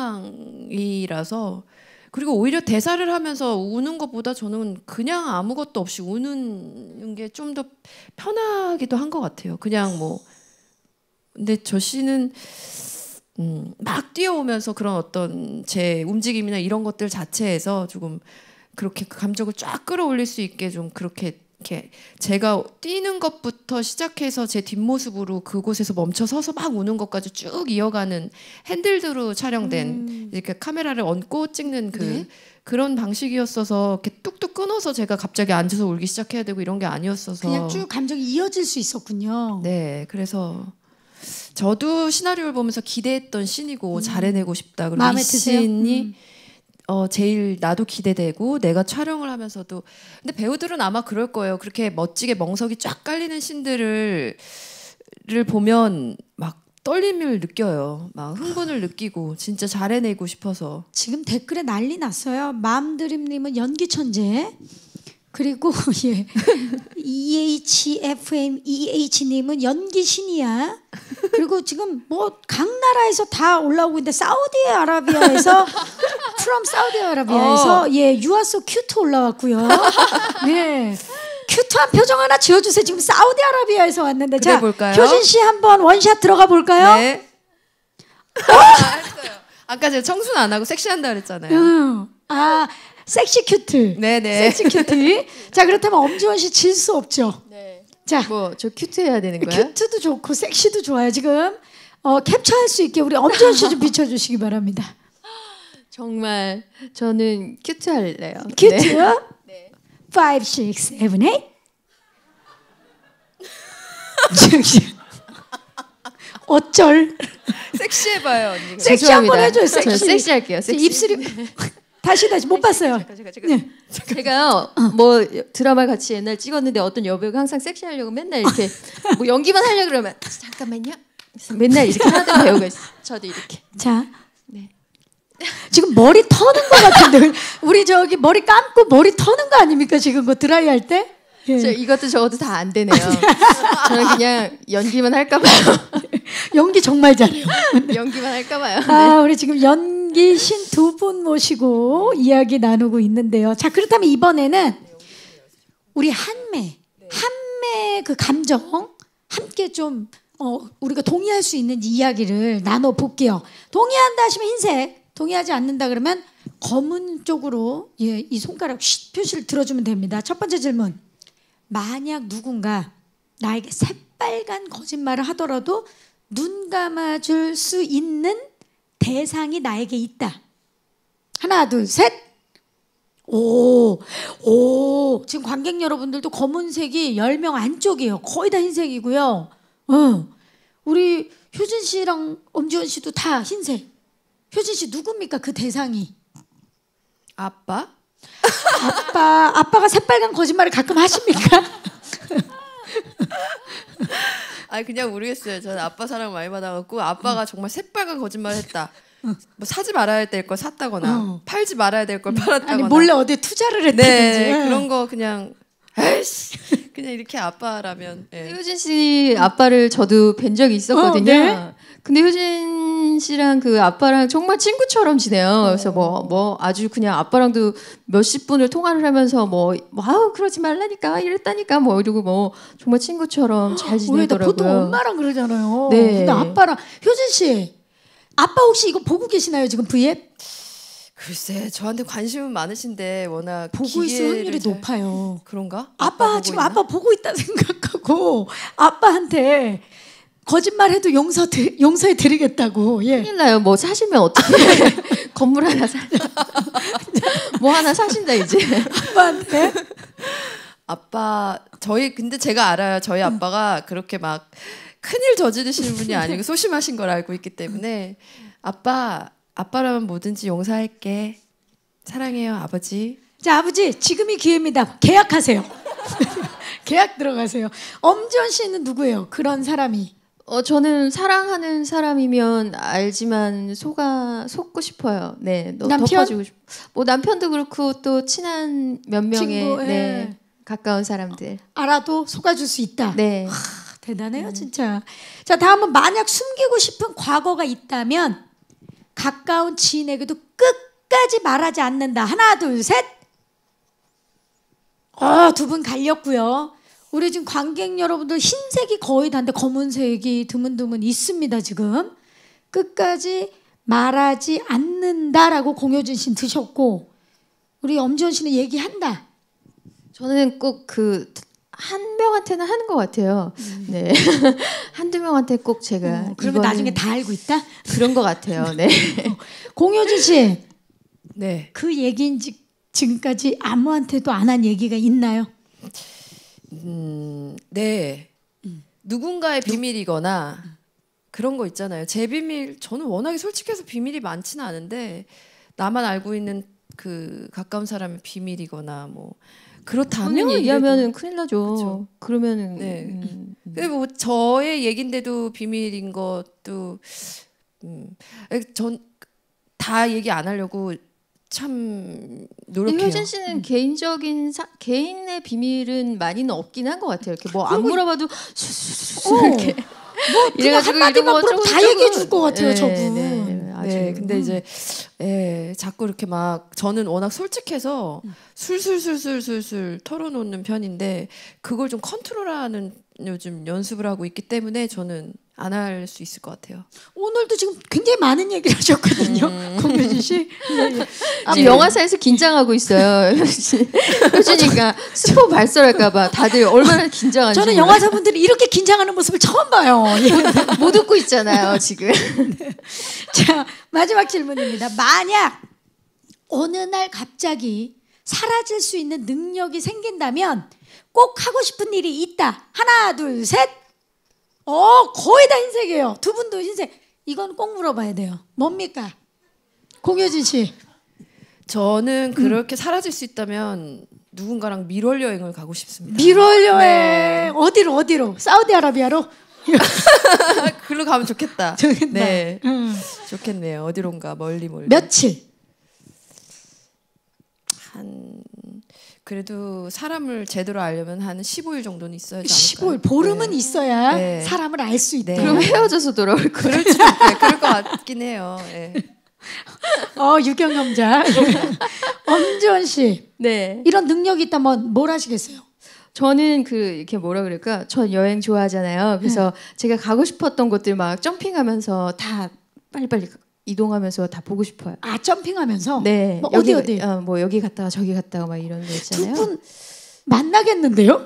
상황이라서 그리고 오히려 대사를 하면서 우는 것보다 저는 그냥 아무것도 없이 우는 게 좀 더 편하기도 한 것 같아요. 그냥 뭐 근데 저 씨는 음, 막 뛰어오면서 그런 어떤 제 움직임이나 이런 것들 자체에서 조금 그렇게 그 감정을 쫙 끌어올릴 수 있게 좀 그렇게 이렇게 제가 뛰는 것부터 시작해서 제 뒷모습으로 그곳에서 멈춰 서서 막 우는 것까지 쭉 이어가는 핸들드로 촬영된 음. 이렇게 카메라를 얹고 찍는 그 네? 그런 방식이었어서 이렇게 뚝뚝 끊어서 제가 갑자기 앉아서 울기 시작해야 되고 이런 게 아니었어서 그냥 쭉 감정이 이어질 수 있었군요. 네, 그래서 저도 시나리오를 보면서 기대했던 씬이고 음. 잘해내고 싶다. 그리고 마음에 이 드세요? 씬이 음. 어, 제일 나도 기대되고 내가 촬영을 하면서도 근데 배우들은 아마 그럴 거예요. 그렇게 멋지게 멍석이 쫙 깔리는 씬들을 를 보면 막 떨림을 느껴요. 막 흥분을 느끼고 진짜 잘해내고 싶어서. 지금 댓글에 난리 났어요. 맘드림님은 연기 천재. 그리고 예. 이에이치에프엠이에이치님은 연기 신이야. 그리고 지금 뭐 각 나라에서 다 올라오고 있는데 사우디아라비아에서 from 사우디아라비아에서 어. 예, you are so cute 올라왔고요. 네. 큐트한 표정 하나 지어주세요. 지금 사우디아라비아에서 왔는데 그래 자, 볼까요? 효진 씨 한번 원샷 들어가 볼까요? 네. 아, 했어요. 아까 제가 청순 안 하고 섹시한다 그랬잖아요. 음. 아, 섹시 큐트. 네네. 섹시 큐트. 자, 그렇다면 엄지원 씨 질 수 없죠. 네. 자, 뭐 저 큐트 해야 되는 거야? 큐트도 좋고 섹시도 좋아요. 지금 어, 캡처할 수 있게 우리 엄지원 씨 좀 비춰주시기 바랍니다. 정말 저는 큐트 할래요. 큐트. 네. five, six, seven, eight. 어쩔. 섹시해봐요 언니. 섹시 한번 해줘요. 섹시. 저 섹시 할게요. 섹시. 입술이 다시 다시 못 봤어요. 제가, 제가, 제가. 제가요 뭐 드라마 같이 옛날 찍었는데 어떤 여배우가 항상 섹시하려고 맨날 이렇게 뭐 연기만 하려 그러면 잠깐만요. 그래서 맨날 이렇게 하던 배우가 있어. 저도 이렇게. 자, 네. 지금 머리 터는 것 같은데 우리 저기 머리 감고 머리 터는 거 아닙니까 지금 그 드라이 할 때? 예. 저 이것도 저것도 다 안 되네요. 저는 그냥 연기만 할까 봐요. 연기 정말 잘해요. 연기만 할까 봐요. 아, 우리 지금 연기 신 두 분 모시고 이야기 나누고 있는데요. 자, 그렇다면 이번에는 우리 한매, 한매의 그 감정 함께 좀 어, 우리가 동의할 수 있는 이야기를 나눠볼게요. 동의한다 하시면 흰색, 동의하지 않는다 그러면 검은 쪽으로 예, 이 손가락 쉿 표시를 들어주면 됩니다. 첫 번째 질문. 만약 누군가 나에게 새빨간 거짓말을 하더라도 눈 감아줄 수 있는 대상이 나에게 있다. 하나, 둘, 셋. 오, 오. 지금 관객 여러분들도 검은색이 열 명 안쪽이에요. 거의 다 흰색이고요. 어. 우리 효진 씨랑 엄지원 씨도 다 흰색. 효진 씨 누굽니까? 그 대상이. 아빠? 아빠, 아빠가 새빨간 거짓말을 가끔 하십니까? 아니 그냥 모르겠어요. 저는 아빠 사랑 많이 받아갖고 아빠가 음. 정말 새빨간 거짓말을 했다. 뭐 사지 말아야 될 걸 샀다거나 어. 팔지 말아야 될 걸 팔았다거나 아니 몰래 어디 투자를 했다든지. 네, 그런 거 그냥 에이씨 그냥 이렇게 아빠라면 예. 효진 씨 아빠를 저도 뵌 적이 있었거든요. 어, 네? 근데 효진 씨랑 그 아빠랑 정말 친구처럼 지내요. 그래서 뭐, 뭐 아주 그냥 아빠랑도 몇십 분을 통화를 하면서 뭐, 뭐 아우 그러지 말라니까 이랬다니까 뭐 이러고 뭐 정말 친구처럼 잘 지내더라고요. 보통 엄마랑 그러잖아요. 네. 근데 아빠랑 효진 씨, 아빠 혹시 이거 보고 계시나요 지금 브이앱? 글쎄 저한테 관심은 많으신데 워낙 보고 있을 확률이 잘... 높아요. 그런가? 아빠, 아빠 지금 있나? 아빠 보고 있다 생각하고 아빠한테 거짓말해도 용서 드, 용서해 드리겠다고. 예. 큰일 나요. 뭐 사시면 어떻게 건물 하나 사. 뭐 하나 사신다 이제. 아빠한테. 아빠 저희 근데 제가 알아요. 저희 아빠가 그렇게 막 큰일 저지르시는 분이 아니고 소심하신 걸 알고 있기 때문에 아빠 아빠라면 뭐든지 용서할게. 사랑해요 아버지. 자 아버지 지금이 기회입니다. 계약하세요. 계약 들어가세요. 엄지원 씨는 누구예요? 그런 사람이. 어 저는 사랑하는 사람이면 알지만 속아 속고 싶어요. 네, 너 남편? 덮어주고 싶. 뭐 남편도 그렇고 또 친한 몇 명의 친구, 예. 네, 가까운 사람들. 알아도 속아줄 수 있다. 네. 하, 대단해요 진짜. 자 다음은 만약 숨기고 싶은 과거가 있다면 가까운 지인에게도 끝까지 말하지 않는다. 하나 둘 셋. 어, 두 분 갈렸고요. 우리 지금 관객 여러분들 흰색이 거의 다인데 검은색이 드문드문 있습니다 지금. 끝까지 말하지 않는다라고 공효진 씨는 드셨고 우리 엄지원 씨는 얘기한다. 저는 꼭 그 한 명한테는 하는 것 같아요. 음. 네, 한두 명한테 꼭 제가. 어, 그러면 나중에 다 알고 있다? 그런 것 같아요. 네. 공효진 씨, 네. 그 얘기인지 지금까지 아무한테도 안 한 얘기가 있나요? 음, 네. 음. 누군가의 비밀이거나 음. 그런 거 있잖아요. 제 비밀 저는 워낙에 솔직해서 비밀이 많지는 않은데 나만 알고 있는 그 가까운 사람의 비밀이거나 뭐. 그렇다면 얘기하면은 큰일 나죠. 그쵸. 그러면은 네. 음, 음. 근데 뭐 저의 얘긴데도 비밀인 것도 음, 전 다 얘기 안 하려고 참 노력해요. 효진 씨는 음. 개인적인 사, 개인의 비밀은 많이는 없긴 한 것 같아요. 이렇게 뭐 안 그리고- 물어봐도 어, 이렇게 뭐 그냥 한마디만 물으면 다 얘기해 줄 것 같아요 네, 저분. 네, 아주. 네, 근데 이제 예, 자꾸 이렇게 막 저는 워낙 솔직해서 술술술술술술 털어놓는 편인데 그걸 좀 컨트롤하는 요즘 연습을 하고 있기 때문에 저는 안 할 수 있을 것 같아요. 오늘도 지금 굉장히 많은 얘기를 하셨거든요. 음. 공효진 씨. 예, 예. 지금 영화사에서 긴장하고 있어요. 효진이가 스포 발설할까봐 다들 얼마나 긴장한지. 저는 몰라요. 영화사분들이 이렇게 긴장하는 모습을 처음 봐요. 예. 못 웃고 있잖아요 지금. 자 마지막 질문입니다. 만약 어느 날 갑자기 사라질 수 있는 능력이 생긴다면 꼭 하고 싶은 일이 있다. 하나 둘 셋. 어 거의 다 흰색이에요. 두 분도 흰색. 이건 꼭 물어봐야 돼요. 뭡니까? 공효진 씨. 저는 그렇게 음. 사라질 수 있다면 누군가랑 밀월 여행을 가고 싶습니다. 밀월 여행. 네. 어디로 어디로? 사우디아라비아로? 글로 가면 좋겠다. 좋겠다. 네, 음. 좋겠네요. 어디론가 멀리 멀리. 며칠? 한 그래도 사람을 제대로 알려면 한 십오 일 정도는 있어야 되지 않을까요? 십오 일 보름은 네. 있어야 네. 사람을 알 수 있다. 네. 그럼 헤어져서 돌아올 거예요. 그렇죠. 네, 그럴 것 같긴 해요. 네. 어, 유경험자. 엄지원 씨. 네. 이런 능력이 있다면 뭘 하시겠어요? 저는 그 이렇게 뭐라 그럴까? 전 여행 좋아하잖아요. 그래서 네. 제가 가고 싶었던 곳들 막 점핑하면서 다 빨리빨리 이동하면서 다 보고 싶어요. 아, 점핑하면서? 네. 뭐 여기, 어디 어디? 어, 뭐 여기 갔다가 저기 갔다가 막 이런 데 있잖아요. 두 분 만나겠는데요?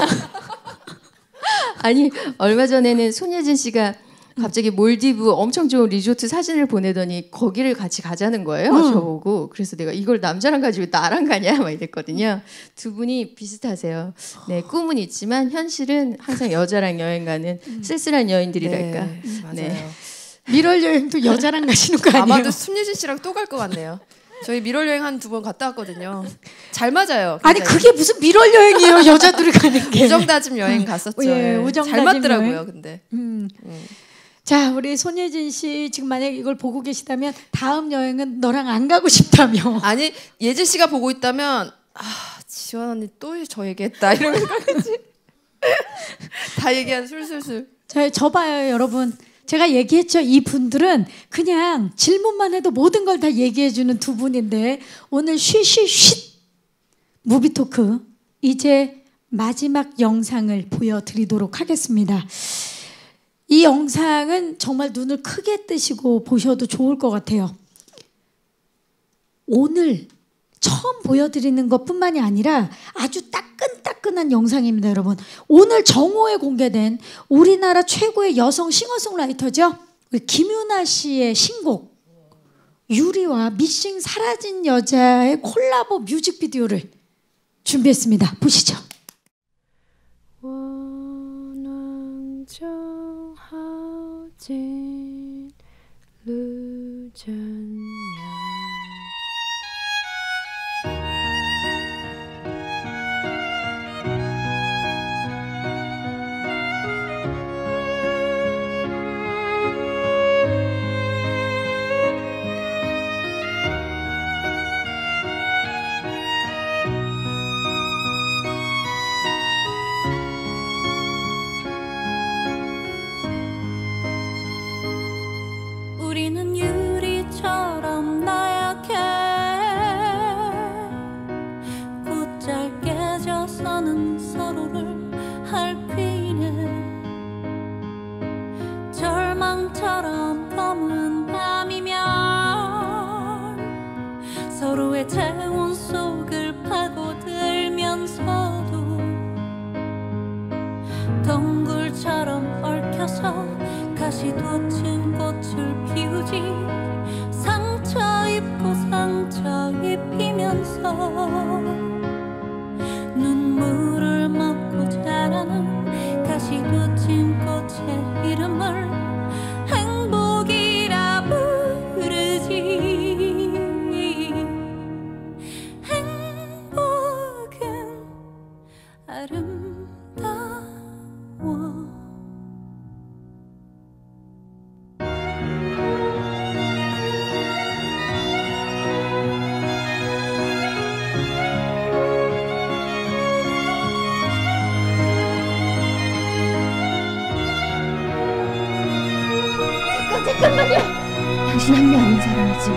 아니 얼마 전에는 손예진 씨가 갑자기 몰디브 엄청 좋은 리조트 사진을 보내더니 거기를 같이 가자는 거예요. 응. 저보고. 그래서 내가 이걸 남자랑 가지고 나랑 가냐 막 이랬거든요. 두 분이 비슷하세요. 네, 꿈은 있지만 현실은 항상 여자랑 여행 가는 쓸쓸한 여인들이랄까. 네, 맞아요. 네. 미럴 여행도 여자랑 가시는 거 아니에요? 아마도 손예진 씨랑 또 갈 것 같네요. 저희 미럴 여행 한 두 번 갔다 왔거든요. 잘 맞아요. 아니 굉장히. 그게 무슨 미럴 여행이에요? 여자들이 가는 게. 우정다짐 여행 갔었죠. 예, 예, 우정다짐 잘 맞더라고요. 여행. 근데. 음. 음. 자, 우리 손예진 씨 지금 만약 이걸 보고 계시다면 다음 여행은 너랑 안 가고 싶다며. 아니 예진 씨가 보고 있다면 아 지원 언니 또 저 얘기했다 이런 생각이지. 다 얘기한 술술술. 자, 저 봐요 여러분. 제가 얘기했죠. 이 분들은 그냥 질문만 해도 모든 걸 다 얘기해주는 두 분인데 오늘 쉬쉬쉿 무비토크 이제 마지막 영상을 보여드리도록 하겠습니다. 이 영상은 정말 눈을 크게 뜨시고 보셔도 좋을 것 같아요. 오늘 처음 보여드리는 것뿐만이 아니라 아주 따끈따끈한 영상입니다, 여러분. 오늘 정오에 공개된 우리나라 최고의 여성 싱어송라이터죠. 우리 김유나 씨의 신곡 유리와 미싱 사라진 여자의 콜라보 뮤직비디오를 준비했습니다. 보시죠. 원한정하진 루전야 우리는 유리처럼 나약해 곧잘 깨져서는 서로를 핥히네 절망처럼 검은 밤이면 서로의 체온 속을 파고들면서도 덩굴처럼 얽혀서 가시 돋친 꽃을 피우지 상처 입고 상처 입히면서 눈물을 먹고 자라는 가시 돋친 꽃의 이름을 행복이라 부르지 행복은 아름다워 잠깐만요. 당신 한 명 아닌 사람이지.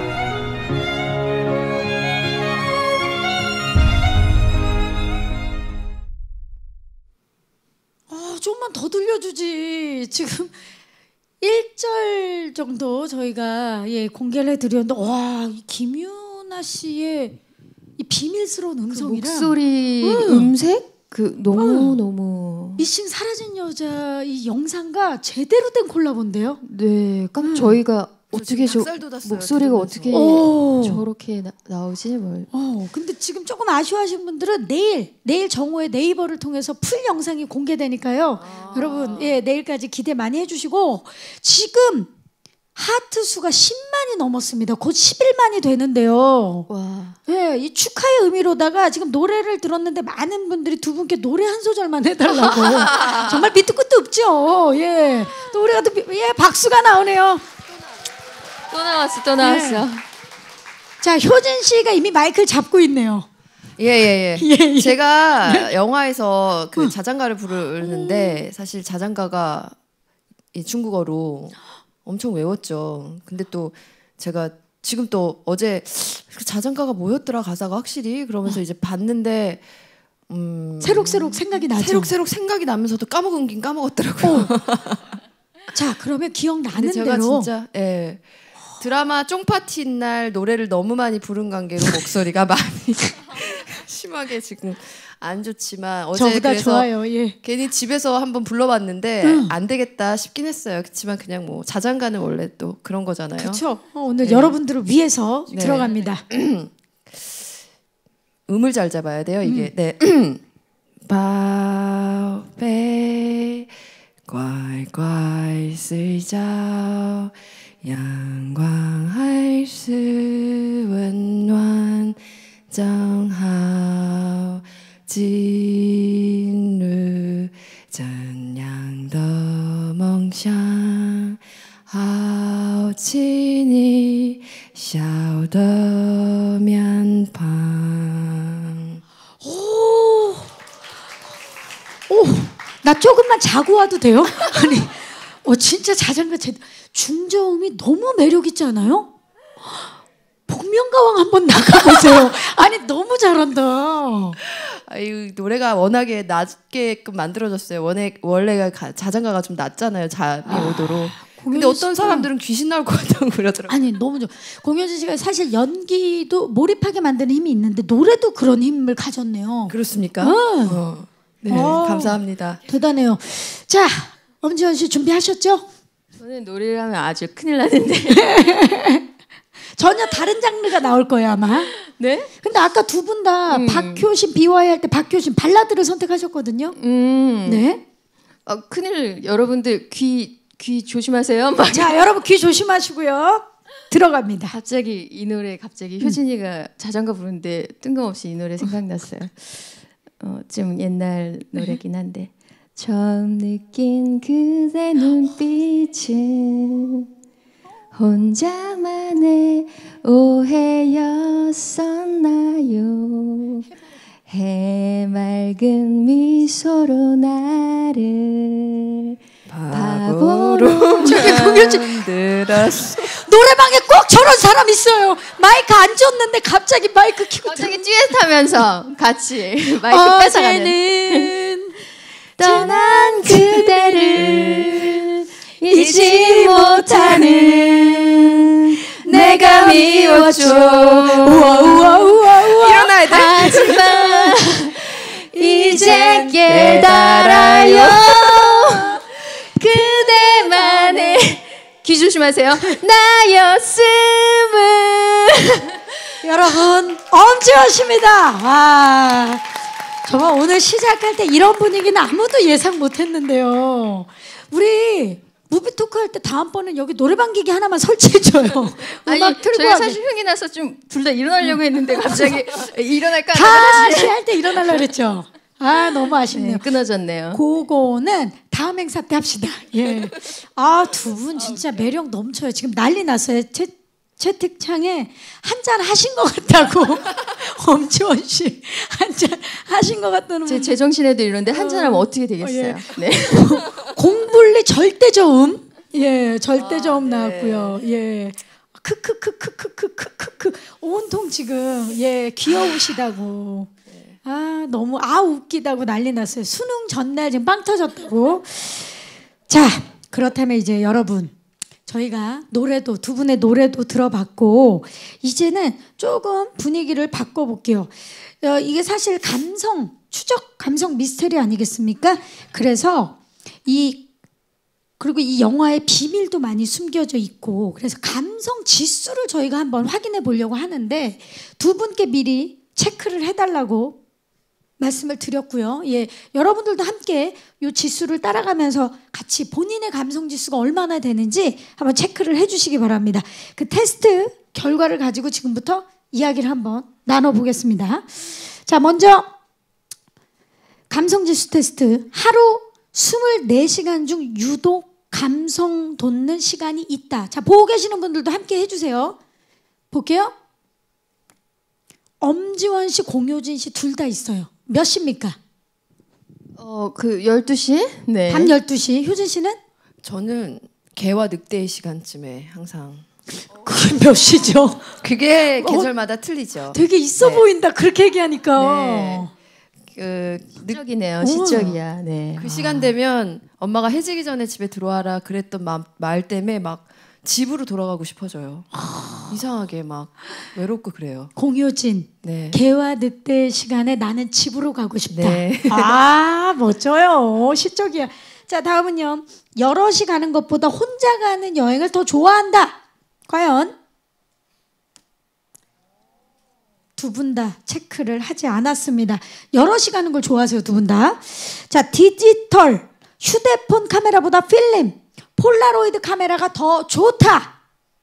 어, 조금만 더 들려주지. 지금 일 절 정도 저희가 예, 공개를 해드렸는데 와, 이 김유나 씨의 이 비밀스러운 음성이랑 그 목소리 응. 음색 그 너무 너무 미싱 사라진 여자 이 영상과 제대로 된 콜라보인데요. 네, 깜 음. 저희가 어떻게 저 닭살 돋았어요, 목소리가 들으면서. 어떻게 오. 저렇게 나, 나오지 뭘? 어, 근데 지금 조금 아쉬워하신 분들은 내일 내일 정오에 네이버를 통해서 풀 영상이 공개되니까요. 아. 여러분, 예, 내일까지 기대 많이 해주시고 지금 하트 수가 십만이 넘었습니다. 곧 십일만이 되는데요. 와. 예, 이 축하의 의미로다가 지금 노래를 들었는데 많은 분들이 두 분께 노래 한 소절만 해달라고. 정말 밑도 끝도 없죠. 예, 또 우리가 또 예, 박수가 나오네요. 또 나왔어, 또 나왔어. 네. 자, 효진 씨가 이미 마이크를 잡고 있네요. 예예예. 예, 예. 제가 영화에서 그 자장가를 부르는데 사실 자장가가 이 중국어로 엄청 외웠죠. 근데 또 제가 지금 또 어제 자장가가 뭐였더라 가사가 확실히 그러면서 이제 봤는데 음, 새록새록 생각이 나죠. 새록새록 생각이 나면서도 까먹은 까먹었더라고요. 어. 자 그러면 기억나는 제가 대로 진짜 예. 드라마 쫑파티 날 노래를 너무 많이 부른 관계로 목소리가 많이 심하게 지금 안 좋지만 어제 저보다 그래서 좋아요. 예. 괜히 집에서 한번 불러봤는데 응. 안 되겠다 싶긴 했어요. 그렇지만 그냥 뭐 자장가는 원래 또 그런 거잖아요. 그렇죠. 어, 오늘 네. 여러분들을 위해서 네. 들어갑니다. 음을 잘 잡아야 돼요. 이게 음. 네. 宝贝乖乖睡觉阳光还是温暖正好进入怎样的梦想好奇你笑的面庞 오, 오, 나 조금만 자고 와도 돼요? 아니, 어 진짜 자장가 제 중저음이 너무 매력 있지 않아요? 복면가왕 한번 나가보세요. 아니 너무 잘한다. 아유 노래가 워낙에 낮게끔 만들어졌어요. 원래 원래가 가, 자장가가 좀 낮잖아요. 잠이 아, 오도록. 근데 어떤 사람들은 귀신 나올 것 같다고 그러더라고요. 아니 너무 좋아. 공효진 씨가 사실 연기도 몰입하게 만드는 힘이 있는데 노래도 그런 힘을 가졌네요. 그렇습니까? 응. 어. 네, 어, 감사합니다. 대단해요. 자, 엄지원 씨 준비하셨죠? 저는 노래를 하면 아주 큰일 나는데. 전혀 다른 장르가 나올 거예요 아마. 네? 근데 아까 두 분 다 음. 박효신 비와이 할 때 박효신 발라드를 선택하셨거든요. 음. 네. 어, 큰일 여러분들 귀 귀 조심하세요. 막. 자, 여러분 귀 조심하시고요. 들어갑니다. 갑자기 이 노래 갑자기 효진이가 자장가 부르는데 뜬금없이 이 노래 생각났어요. 어, 좀 옛날 노래긴 한데 처음 느낀 그대 눈빛은 혼자만의 오해였었나요. 해맑은 미소로 나를 바보로 저기 공효진 만들었어. 노래방에 꼭 저런 사람 있어요. 마이크 안 줬는데 갑자기 마이크 켜고 갑자기 듀엣 하면서 같이 마이크 뺏어가는 어제는 떠난 그대를 잊지 못하는 내가 미웠죠. 우와 우와 우와 우와. 일어나야 돼. 하지만 이제 깨달아요. 그대만의 귀 조심하세요. 나였음은 여러분 엄지원씨입니다. 와, 정말 오늘 시작할 때 이런 분위기는 아무도 예상 못했는데요. 우리 무비 토크 할 때 다음번엔 여기 노래방 기계 하나만 설치해줘요. 아니 음악 틀고 저희가 하게. 사실 흥이 나서 좀 둘 다 일어나려고 했는데 갑자기 일어날까 다시 할 때 일어나려고 그랬죠. 아 너무 아쉽네요. 네, 끊어졌네요. 그거는 다음 행사 때 합시다. 예. 아 두 분 진짜 매력 넘쳐요. 지금 난리 났어요. 채, 채팅창에 한잔 하신 것 같다고 엄지원 씨 한잔 하신 것 같다는. 제 제정신에도 이런데 한잔하면 어떻게 되겠어요? 예. 네. 공분리 절대저음. 예, 절대저음 아, 네. 나왔고요. 예. 크크크크크크크크크 온통 지금 예 귀여우시다고. 아 너무 아 웃기다고 난리 났어요. 수능 전날 지금 빵 터졌다고. 자 그렇다면 이제 여러분 저희가 노래도 두 분의 노래도 들어봤고 이제는 조금 분위기를 바꿔볼게요. 어, 이게 사실 감성 추적 감성 미스테리 아니겠습니까? 그래서 이 그리고 이 영화의 비밀도 많이 숨겨져 있고 그래서 감성 지수를 저희가 한번 확인해 보려고 하는데 두 분께 미리 체크를 해달라고 말씀을 드렸고요. 예, 여러분들도 함께 이 지수를 따라가면서 같이 본인의 감성 지수가 얼마나 되는지 한번 체크를 해주시기 바랍니다. 그 테스트 결과를 가지고 지금부터 이야기를 한번 나눠보겠습니다. 자, 먼저 감성 지수 테스트. 하루 이십사 시간 중 유독 감성 돋는 시간이 있다. 자, 보고 계시는 분들도 함께 해주세요. 볼게요. 엄지원 씨, 공효진 씨 둘 다 있어요. 몇 시입니까? 어, 그 열두 시? 네. 밤 열두 시. 효진 씨는? 저는 개와 늑대의 시간쯤에 항상. 그게 몇 시죠? 그게 계절마다 어, 틀리죠. 되게 있어 네. 보인다. 그렇게 얘기하니까. 네. 그 시적이네요. 시적이야. 네. 그 시간 되면 엄마가 해지기 전에 집에 들어와라 그랬던 마, 말 때문에 막 집으로 돌아가고 싶어져요. 이상하게 막 외롭고 그래요. 공효진. 네. 개와 늑대의 시간에 나는 집으로 가고 싶다. 네. 아 멋져요. 시적이야. 자 다음은요. 여럿이 가는 것보다 혼자 가는 여행을 더 좋아한다. 과연? 두 분 다 체크를 하지 않았습니다. 여럿이 가는 걸 좋아하세요, 두 분 다. 자, 디지털, 휴대폰 카메라보다 필름, 폴라로이드 카메라가 더 좋다.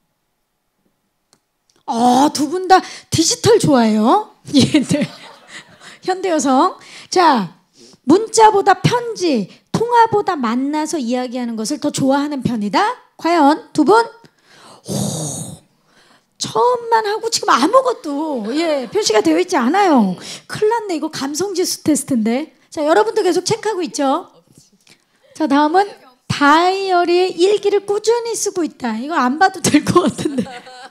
어, 두 분 다 디지털 좋아해요. 네. 현대여성. 자, 문자보다 편지, 통화보다 만나서 이야기하는 것을 더 좋아하는 편이다. 과연 두 분? 오. 처음만 하고 지금 아무것도 예, 표시가 되어 있지 않아요. 큰일 났네. 이거 감성지수 테스트인데. 자, 여러분도 계속 체크하고 있죠. 자, 다음은 다이어리에 일기를 꾸준히 쓰고 있다. 이거 안 봐도 될 것 같은데.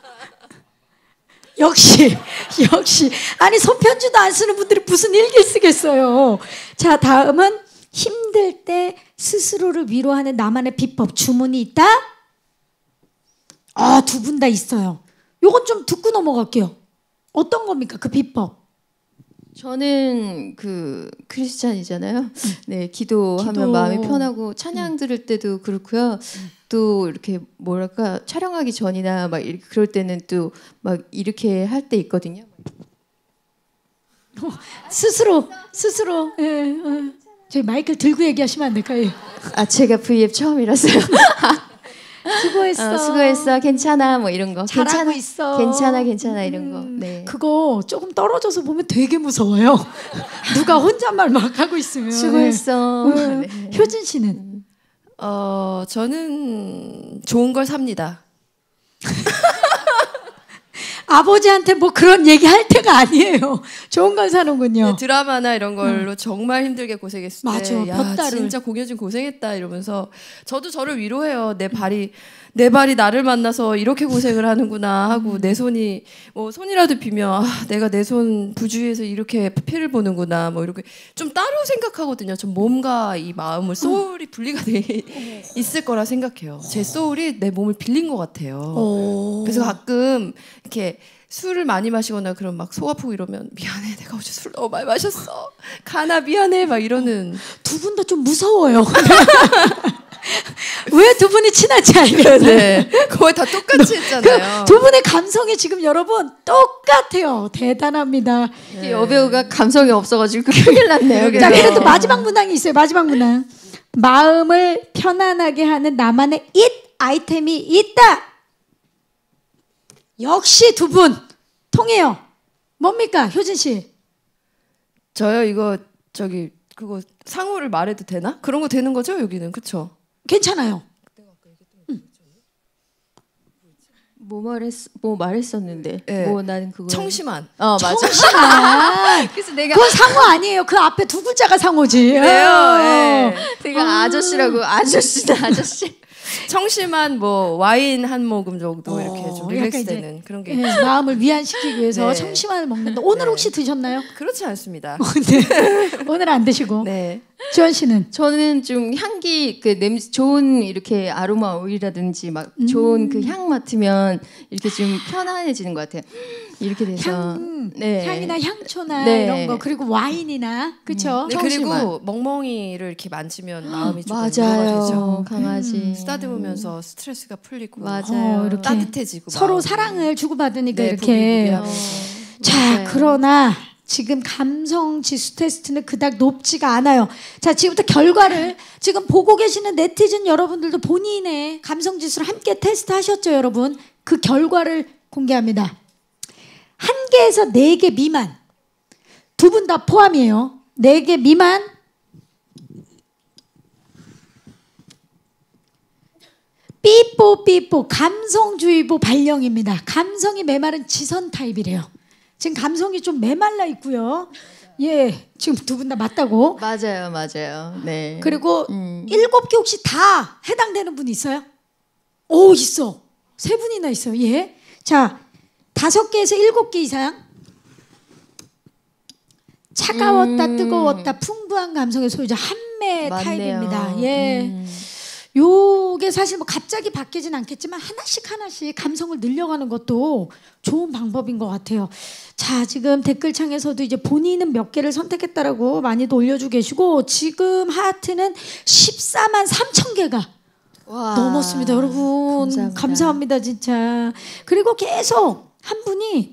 역시 역시 아니 손편지도 안 쓰는 분들이 무슨 일기를 쓰겠어요. 자, 다음은 힘들 때 스스로를 위로하는 나만의 비법, 주문이 있다. 아, 두 분 다 있어요. 요건 좀 듣고 넘어갈게요. 어떤 겁니까? 그 비법. 저는 그 크리스찬이잖아요. 네, 기도하면 기도. 마음이 편하고 찬양 들을 때도 그렇고요. 또 이렇게 뭐랄까 촬영하기 전이나 막 이렇게 그럴 때는 또 막 이렇게 할 때 있거든요. 스스로 스스로 예, 예. 저희 마이크를 들고 얘기하시면 안 될까요? 아, 제가 브이앱 처음이라서요. 수고했어. 어, 수고했어. 괜찮아. 뭐 이런 거. 잘하고 괜찮아, 있어. 괜찮아, 괜찮아 이런 음, 거. 네. 그거 조금 떨어져서 보면 되게 무서워요. 누가 혼잣말 막 하고 있으면. 수고했어. 음, 네. 효진 씨는? 어, 저는 좋은 걸 삽니다. 아버지한테 뭐 그런 얘기 할 때가 아니에요. 좋은 걸 사는군요. 네, 드라마나 이런 걸로 음. 정말 힘들게 고생했을 때 맞아, 야, 진짜 공효진 고생했다 이러면서 저도 저를 위로해요. 내 발이 내 발이 나를 만나서 이렇게 고생을 하는구나 하고 내 손이 뭐 손이라도 비면 아, 내가 내 손 부주의해서 이렇게 피를 보는구나 뭐 이렇게 좀 따로 생각하거든요. 좀 몸과 이 마음을 소울이 분리가 돼 있을 거라 생각해요. 제 소울이 내 몸을 빌린 것 같아요. 오. 그래서 가끔 이렇게 술을 많이 마시거나 그럼 막 속 아프고 이러면 미안해 내가 어제 술 너무 많이 마셨어 가나 미안해 막 이러는. 두 분 다 좀 무서워요. 왜 두 분이 친하지 않겠어요? 네, 거의 다 똑같이 했잖아요. 그 두 분의 감성이 지금 여러분 똑같아요. 대단합니다. 네. 여배우가 감성이 없어가지고 큰일 났네요. 자, 그래도 마지막 문항이 있어요. 마지막 문항. 마음을 편안하게 하는 나만의 잇 아이템이 있다. 역시 두 분 통해요. 뭡니까, 효진 씨? 저요 이거 저기 그거 상호를 말해도 되나? 그런 거 되는 거죠 여기는 그렇죠? 괜찮아요. 응. 뭐 말했 뭐 말했었는데 네. 뭐 나는 그거 청심환. 어 맞아. 청심환. 그래서 내가 그건 상호 아니에요. 그 앞에 두 글자가 상호지. 그래요. 네. 내가 아. 아저씨라고 아저씨다 아저씨. 청심한 뭐 와인 한 모금 정도 어, 이렇게 좀 릴렉스되는 그런 게 네, 마음을 위안시키기 위해서 네. 청심환을 먹는다. 오늘 네. 혹시 드셨나요? 그렇지 않습니다. 네. 오늘 안 드시고. 네. 주원 씨는? 저는 좀 향기 그 냄새 좋은 이렇게 아로마 오일이라든지 막 음. 좋은 그 향 맡으면 이렇게 좀 편안해지는 것 같아요. 이렇게 돼서 향, 네. 향이나 향초나 네. 이런 거 그리고 와인이나 그렇죠. 음. 네, 그리고 멍멍이를 이렇게 만지면 마음이 좀 맞아요. 되죠. 강아지 음. 쓰다듬으면서 스트레스가 풀리고 맞아요. 어, 이렇게 따뜻해지고 서로 마음이. 사랑을 주고받으니까 네, 이렇게. 어, 자, 맞아요. 그러나 지금 감성 지수 테스트는 그닥 높지가 않아요. 자, 지금부터 결과를 지금 보고 계시는 네티즌 여러분들도 본인의 감성 지수를 함께 테스트 하셨죠, 여러분? 그 결과를 공개합니다. 한 개에서 네 개 미만. 두 분 다 포함이에요. 네 개 미만. 삐뽀 삐뽀 감성주의보 발령입니다. 감성이 메마른 지선 타입이래요. 지금 감성이 좀 메말라 있고요. 예, 지금 두 분 다 맞다고. 맞아요, 맞아요. 네. 그리고 음. 일곱 개 혹시 다 해당되는 분 있어요? 오, 있어. 세 분이나 있어요. 예. 자, 다섯 개에서 일곱 개 이상. 차가웠다, 음. 뜨거웠다, 풍부한 감성의 소유자 한매 맞네요. 타입입니다. 예. 음. 요게 사실 뭐 갑자기 바뀌진 않겠지만 하나씩 하나씩 감성을 늘려가는 것도 좋은 방법인 것 같아요. 자, 지금 댓글창에서도 이제 본인은 몇 개를 선택했다라고 많이도 올려주고 계시고 지금 하트는 십사만 삼천 개가 와, 넘었습니다. 여러분 감사합니다. 감사합니다 진짜. 그리고 계속 한 분이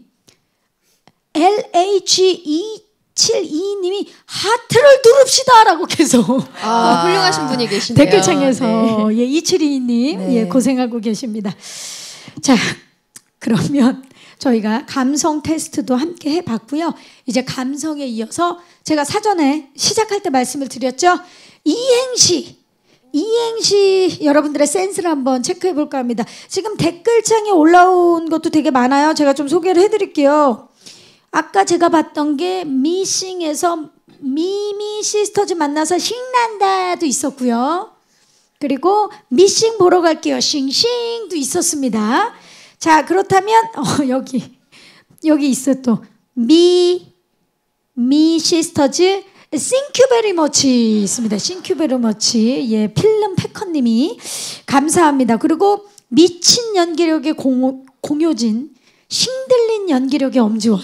엘에이치 이칠이 님이 하트를 누릅시다라고 계속 아, 훌륭하신 분이 계시네요. 댓글창에서 네. 예, 이칠이 님 네. 예, 고생하고 계십니다. 자, 그러면 저희가 감성 테스트도 함께 해봤고요. 이제 감성에 이어서 제가 사전에 시작할 때 말씀을 드렸죠. 이행시 이행시 여러분들의 센스를 한번 체크해 볼까 합니다. 지금 댓글창에 올라온 것도 되게 많아요. 제가 좀 소개를 해드릴게요. 아까 제가 봤던 게 미싱에서 미미 시스터즈 만나서 신난다도 있었고요. 그리고 미싱 보러 갈게요. 싱싱도 있었습니다. 자, 그렇다면 어, 여기 여기 있어 또 미 미 시스터즈 싱큐 베리 머치 있습니다. 싱큐 베리 머치. 예, 필름 패커님이 감사합니다. 그리고 미친 연기력의 공, 공효진, 싱들린 연기력의 엄지원.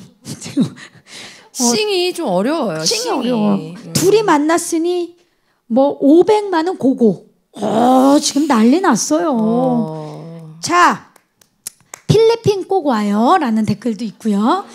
싱이 좀 어려워요. 싱이 싱이. 어려워. 음. 둘이 만났으니 뭐 오백만 원 고고. 어, 지금 난리 났어요. 어. 자, 필리핀 꼭 와요 라는 댓글도 있고요.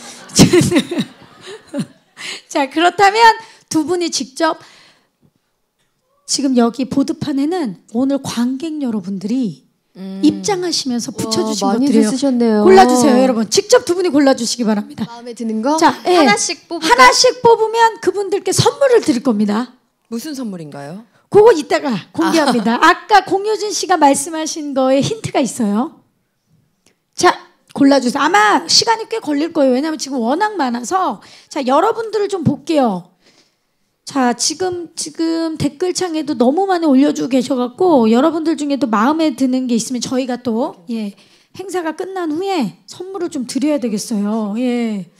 자, 그렇다면 두 분이 직접 지금 여기 보드판에는 오늘 관객 여러분들이 음. 입장하시면서 붙여주신 와, 많이들 것들이에요. 쓰셨네요. 골라주세요, 여러분. 직접 두 분이 골라주시기 바랍니다. 마음에 드는 거 자, 예. 하나씩 뽑을까? 하나씩 뽑으면 그분들께 선물을 드릴 겁니다. 무슨 선물인가요? 그거 이따가 공개합니다. 아. 아까 공효진 씨가 말씀하신 거에 힌트가 있어요. 자, 골라주세요. 아마 시간이 꽤 걸릴 거예요. 왜냐하면 지금 워낙 많아서. 자, 여러분들을 좀 볼게요. 자, 지금 지금 댓글창에도 너무 많이 올려주고 계셔갖고 여러분들 중에도 마음에 드는 게 있으면 저희가 또 예, 행사가 끝난 후에 선물을 좀 드려야 되겠어요. 예.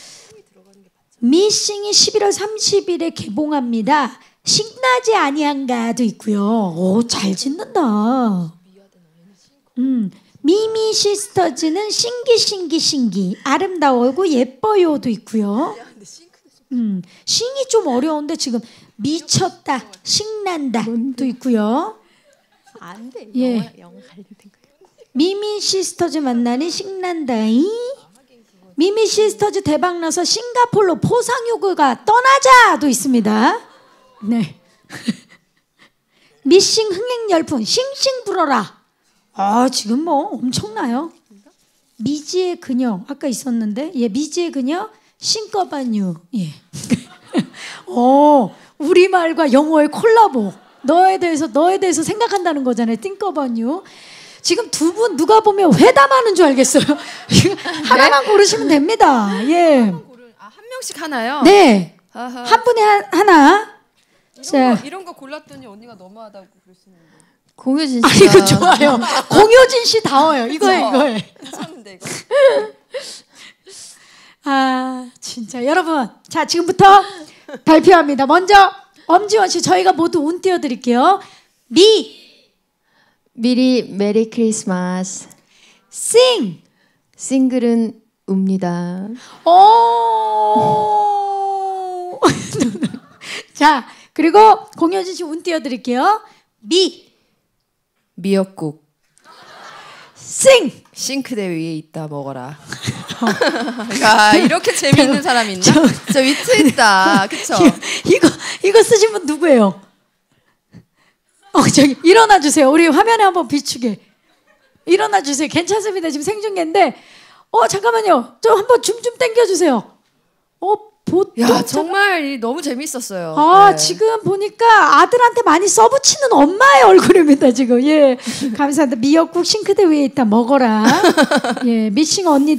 미싱이 십일월 삼십일에 개봉합니다. 신나지 아니한가도 있고요. 오, 잘 짓는다. 음, 미미 시스터즈는 신기 신기 신기 아름다워고 예뻐요도 있고요. 음, 싱이 좀 어려운데 지금 미쳤다, 신난다도 있고요. 안 돼. 예. 영어, 영어 관련된 거. 미미 시스터즈 만나니 신난다이. 미미 시스터즈 대박나서 싱가폴로 포상요구가 떠나자도 있습니다. 네. 미싱 흥행 열풍 싱싱 불어라. 아, 지금 뭐 엄청나요. 미지의 그녀 아까 있었는데 예, 미지의 그녀 싱커바뉴. 예. 어, 우리말과 영어의 콜라보. 너에 대해서 너에 대해서 생각한다는 거잖아요. 띵커바뉴. 지금 두 분 누가 보면 회담하는 줄 알겠어요. 하나만 고르시면 됩니다. 예. 아, 한 명씩 하나요? 네. 아하. 한 분이 하, 하나. 이런, 자. 거, 이런 거 골랐더니 언니가 너무하다고 그러시는데. 공효진 아, 씨가 이거 좋아요. 공효진 씨 다워요. 이거에 이거에. 괜찮은데 이거. 아, 진짜 여러분. 자, 지금부터 발표합니다. 먼저 엄지원 씨 저희가 모두 운 띄워 드릴게요. 미 미리 메리 크리스마스. 싱 싱글은 웁니다. 오. 자, 그리고 공효진 씨 운 띄워 드릴게요. 미 미역국. 싱 싱크대 위에 있다 먹어라. 야, 이렇게 재미있는 사람 있나? 진짜 위트 있다. 그쵸? 이거 이거 쓰신 분 누구예요? 어, 저기 일어나 주세요. 우리 화면에 한번 비추게. 일어나 주세요. 괜찮습니다. 지금 생중계인데. 어, 잠깐만요. 좀 한번 줌 좀 당겨 주세요. 어, 보통 야, 정말 너무 재밌었어요. 아, 네. 지금 보니까 아들한테 많이 써붙이는 엄마의 얼굴입니다, 지금. 예. 감사합니다. 미역국 싱크대 위에 있다 먹어라. 예. 미싱 언니들 싱글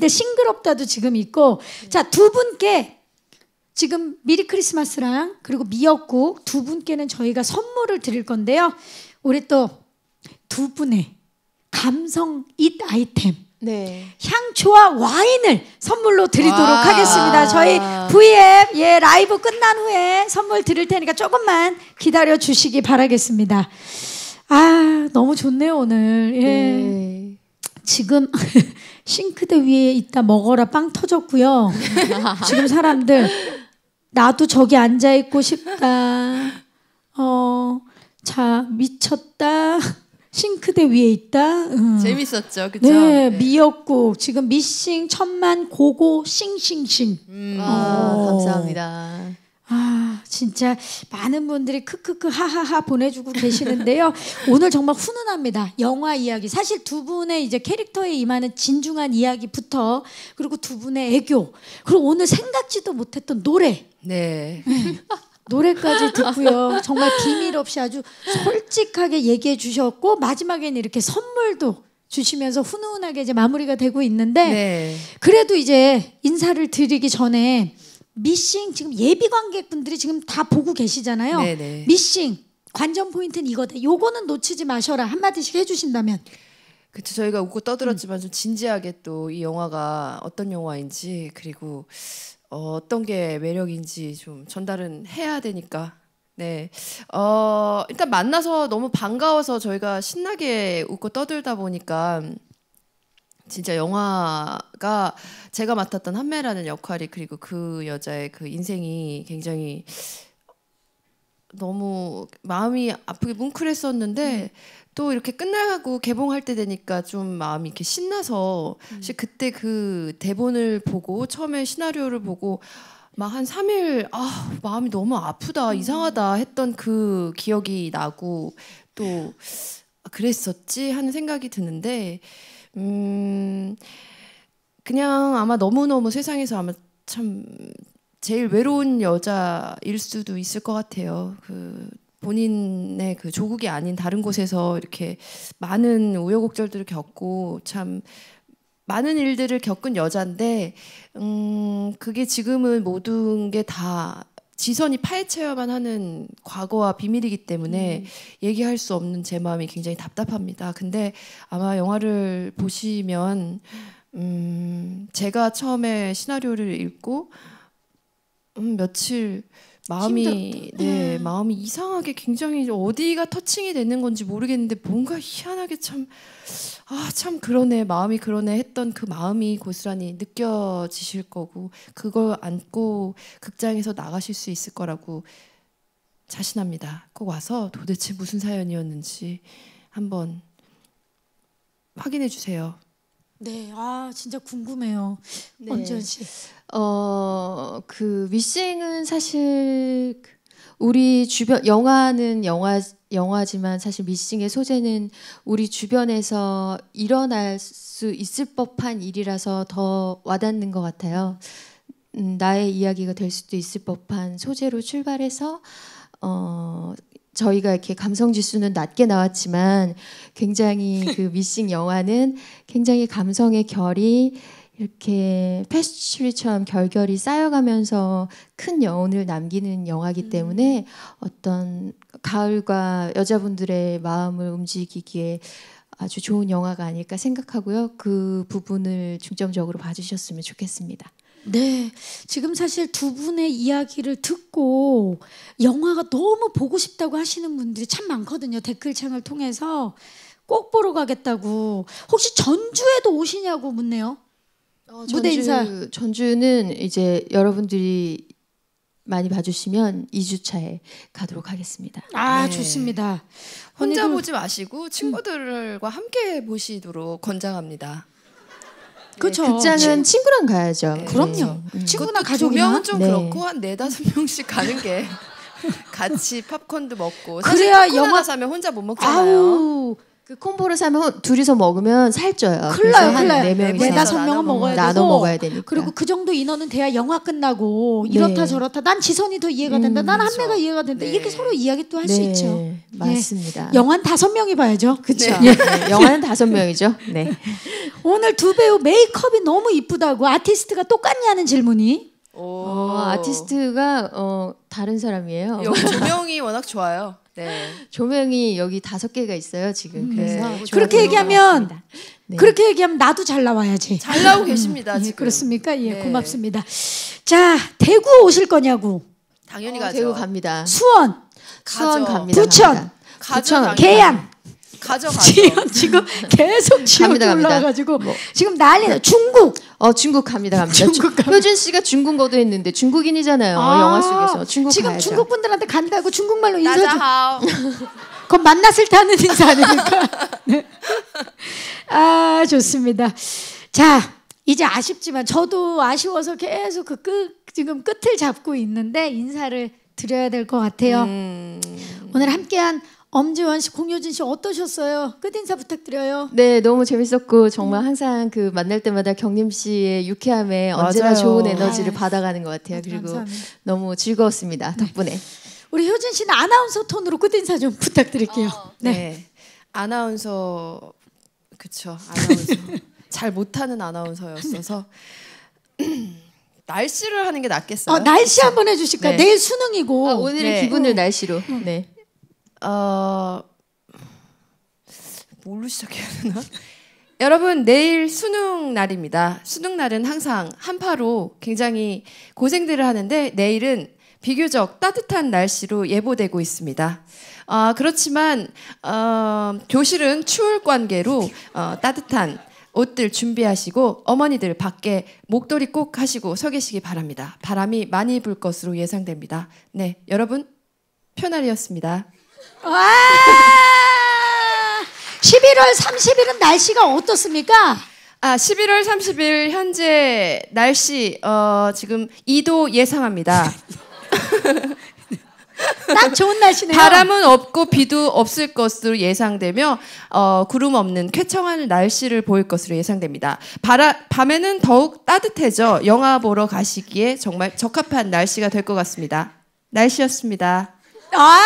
싱그럽다도 지금 있고 자, 두 분께 지금 미리 크리스마스랑 그리고 미역국 두 분께는 저희가 선물을 드릴 건데요. 우리 또 두 분의 감성 잇 아이템 네. 향초와 와인을 선물로 드리도록 와. 하겠습니다. 저희 브이앱 예, 라이브 끝난 후에 선물 드릴 테니까 조금만 기다려 주시기 바라겠습니다. 아, 너무 좋네요, 오늘. 예. 네. 지금 싱크대 위에 있다 먹어라 빵 터졌고요. 지금 사람들 나도 저기 앉아 있고 싶다. 어, 자, 미쳤다. 싱크대 위에 있다. 음. 재밌었죠, 그렇죠? 네, 미역국 지금 미싱 천만 고고 싱싱싱. 음. 아, 어. 감사합니다. 아, 진짜 많은 분들이 크크크 하하하 보내주고 계시는데요. 오늘 정말 훈훈합니다. 영화 이야기. 사실 두 분의 이제 캐릭터에 임하는 진중한 이야기부터 그리고 두 분의 애교 그리고 오늘 생각지도 못했던 노래. 네. 노래까지 듣고요. 정말 비밀 없이 아주 솔직하게 얘기해 주셨고 마지막에는 이렇게 선물도 주시면서 훈훈하게 이제 마무리가 되고 있는데 네. 그래도 이제 인사를 드리기 전에 미싱 지금 예비 관객분들이 지금 다 보고 계시잖아요. 네네. 미싱 관전 포인트는 이거다. 요거는 놓치지 마셔라. 한마디씩 해주신다면. 그쵸, 저희가 웃고 떠들었지만 좀 진지하게 또 이 영화가 어떤 영화인지 그리고 어, 어떤 게 매력인지 좀 전달은 해야 되니까. 네. 어, 일단 만나서 너무 반가워서 저희가 신나게 웃고 떠들다 보니까 진짜 영화가 제가 맡았던 한매라는 역할이 그리고 그 여자의 그 인생이 굉장히 너무 마음이 아프게 뭉클했었는데 또 이렇게 끝나고 개봉할 때 되니까 좀 마음이 이렇게 신나서 사실 그때 그 대본을 보고 처음에 시나리오를 보고 막 한 삼 일 아 마음이 너무 아프다 이상하다 했던 그 기억이 나고 또 그랬었지 하는 생각이 드는데 음 그냥 아마 너무너무 세상에서 아마 참 제일 외로운 여자일 수도 있을 것 같아요. 그 본인의 그 조국이 아닌 다른 곳에서 이렇게 많은 우여곡절들을 겪고 참 많은 일들을 겪은 여잔데 음 그게 지금은 모든 게 다 지선이 파헤쳐야만 하는 과거와 비밀이기 때문에 음. 얘기할 수 없는 제 마음이 굉장히 답답합니다. 근데 아마 영화를 보시면 음 제가 처음에 시나리오를 읽고 음 며칠 마음이 힘들었다. 네 음. 마음이 이상하게 굉장히 어디가 터칭이 되는 건지 모르겠는데 뭔가 희한하게 참 아 참 그러네 마음이 그러네 했던 그 마음이 고스란히 느껴지실 거고 그걸 안고 극장에서 나가실 수 있을 거라고 자신합니다. 꼭 와서 도대체 무슨 사연이었는지 한번 확인해 주세요. 네, 아 진짜 궁금해요. 네. 원지연 씨. 어, 그 미싱은 사실 우리 주변 영화는 영화 영화지만 사실 미싱의 소재는 우리 주변에서 일어날 수 있을 법한 일이라서 더 와닿는 것 같아요. 음, 나의 이야기가 될 수도 있을 법한 소재로 출발해서 어. 저희가 이렇게 감성 지수는 낮게 나왔지만 굉장히 그 미싱 영화는 굉장히 감성의 결이 이렇게 페스츄리처럼 결결이 쌓여가면서 큰 여운을 남기는 영화이기 때문에 어떤 가을과 여자분들의 마음을 움직이기에 아주 좋은 영화가 아닐까 생각하고요. 그 부분을 중점적으로 봐주셨으면 좋겠습니다. 네, 지금 사실 두 분의 이야기를 듣고 영화가 너무 보고 싶다고 하시는 분들이 참 많거든요. 댓글창을 통해서 꼭 보러 가겠다고. 혹시 전주에도 오시냐고 묻네요. 어, 무대 인사. 전주, 전주는 이제 여러분들이 많이 봐주시면 이 주차에 가도록 하겠습니다. 아 네. 좋습니다. 혼자 언니들, 보지 마시고 친구들과 음. 함께 보시도록 권장합니다. 그렇죠. 네, 극장은 친구랑 가야죠. 네. 그럼요. 음. 친구나 두 가족이나. 명은 좀 네. 그렇고 한 네다섯 명씩 가는 게 같이 팝콘도 먹고 그래야 사실 팝콘 영화- 하나 사면 혼자 못 먹잖아요. 아우 그 콤보를 사면 둘이서 먹으면 살쪄요. 큰일 나요, 그래서 큰일 나요. 네 명이서 네, 네다섯 나눠 명은 먹어야 되고 나눠 먹어야 되니까. 그리고 그 정도 인원은 돼야 영화 끝나고 이렇다 네. 저렇다 난 지선이 더 이해가 된다 음, 난 그렇죠. 한매가 이해가 된다 네. 이렇게 서로 이야기 또 할 수 네, 있죠. 맞습니다. 영화는 다섯 명이 봐야죠. 그렇죠. 네. 네, 영화는 다섯 명이죠. 네. 오늘 두 배우 메이크업이 너무 이쁘다고 아티스트가 똑같냐는 질문이. 어, 아티스트가 어, 다른 사람이에요. 여기 조명이 워낙 좋아요. 네. 조명이 여기 다섯 개가 있어요 지금. 음, 그래서 네. 그렇게 얘기하면 네. 그렇게 얘기하면 나도 잘 나와야지. 잘 나오고 계십니다. 예, 지금. 그렇습니까? 예, 네. 고맙습니다. 자, 대구 오실 거냐고. 당연히 어, 가죠. 대구 갑니다. 수원, 수원 가죠. 갑니다. 부천, 갑니다. 가죠. 부천, 당연히. 계양. 가죠, 가죠. 지금 지금 계속 지역이 갑니다, 갑니다. 올라와가지고 뭐. 지금 난리나. 중국. 어 중국 갑니다 갑니다. 중국 갑니다. 효준 씨가 중국어도 했는데 중국인이잖아요. 아, 영화 속에서 중국 지금 가야죠. 중국 분들한테 간다고 중국말로 인사 좀. 나자하오. 그건 만났을 때 하는 인사 아닙니까? 네. 아 좋습니다. 자 이제 아쉽지만 저도 아쉬워서 계속 그 끝 지금 끝을 잡고 있는데 인사를 드려야 될 것 같아요. 음. 오늘 함께한 엄지원 씨, 공효진 씨 어떠셨어요? 끝 인사 부탁드려요. 네, 너무 재밌었고 정말 항상 그 만날 때마다 경림 씨의 유쾌함에 언제나 맞아요. 좋은 에너지를 아유, 받아가는 것 같아요. 그리고 감사합니다. 너무 즐거웠습니다. 덕분에. 우리 효진 씨는 아나운서 톤으로 끝 인사 좀 부탁드릴게요. 네. 네. 아나운서 그쵸. 아나운서 잘 못하는 아나운서였어서 날씨를 하는 게 낫겠어요. 어, 날씨 한번 해주실까요? 네. 내일 수능이고. 아, 오늘의 네. 기분을 날씨로. 네. 어 뭘로 시작해야 되나? 여러분 내일 수능 날입니다. 수능 날은 항상 한파로 굉장히 고생들을 하는데 내일은 비교적 따뜻한 날씨로 예보되고 있습니다. 어, 그렇지만 어, 교실은 추울 관계로 어, 따뜻한 옷들 준비하시고 어머니들 밖에 목도리 꼭 하시고 서 계시기 바랍니다. 바람이 많이 불 것으로 예상됩니다. 네, 여러분 표날이었습니다. 와! 십일월 삼십일은 날씨가 어떻습니까? 아, 십일월 삼십일 현재 날씨 어, 지금 이 도 예상합니다. 딱 좋은 날씨네요. 바람은 없고 비도 없을 것으로 예상되며 어, 구름 없는 쾌청한 날씨를 보일 것으로 예상됩니다. 바라, 밤에는 더욱 따뜻해져 영화 보러 가시기에 정말 적합한 날씨가 될 것 같습니다. 날씨였습니다. 아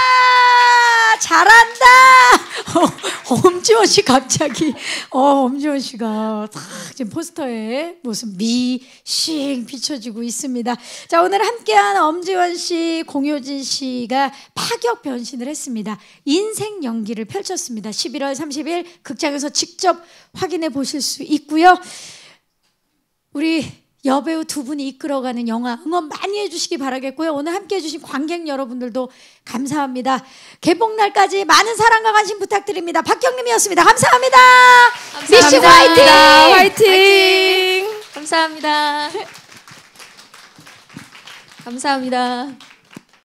잘한다. 어, 엄지원 씨 갑자기 어 엄지원 씨가 탁 지금 포스터에 무슨 미싱 비춰지고 있습니다. 자 오늘 함께한 엄지원 씨, 공효진 씨가 파격 변신을 했습니다. 인생 연기를 펼쳤습니다. 십일월 삼십일 극장에서 직접 확인해 보실 수 있고요. 우리 여배우 두 분이 이끌어가는 영화 응원 많이 해주시기 바라겠고요. 오늘 함께해 주신 관객 여러분들도 감사합니다. 개봉날까지 많은 사랑과 관심 부탁드립니다. 박경림이었습니다. 감사합니다. 미싱 화이팅! 화이팅! 화이팅! 감사합니다. 감사합니다.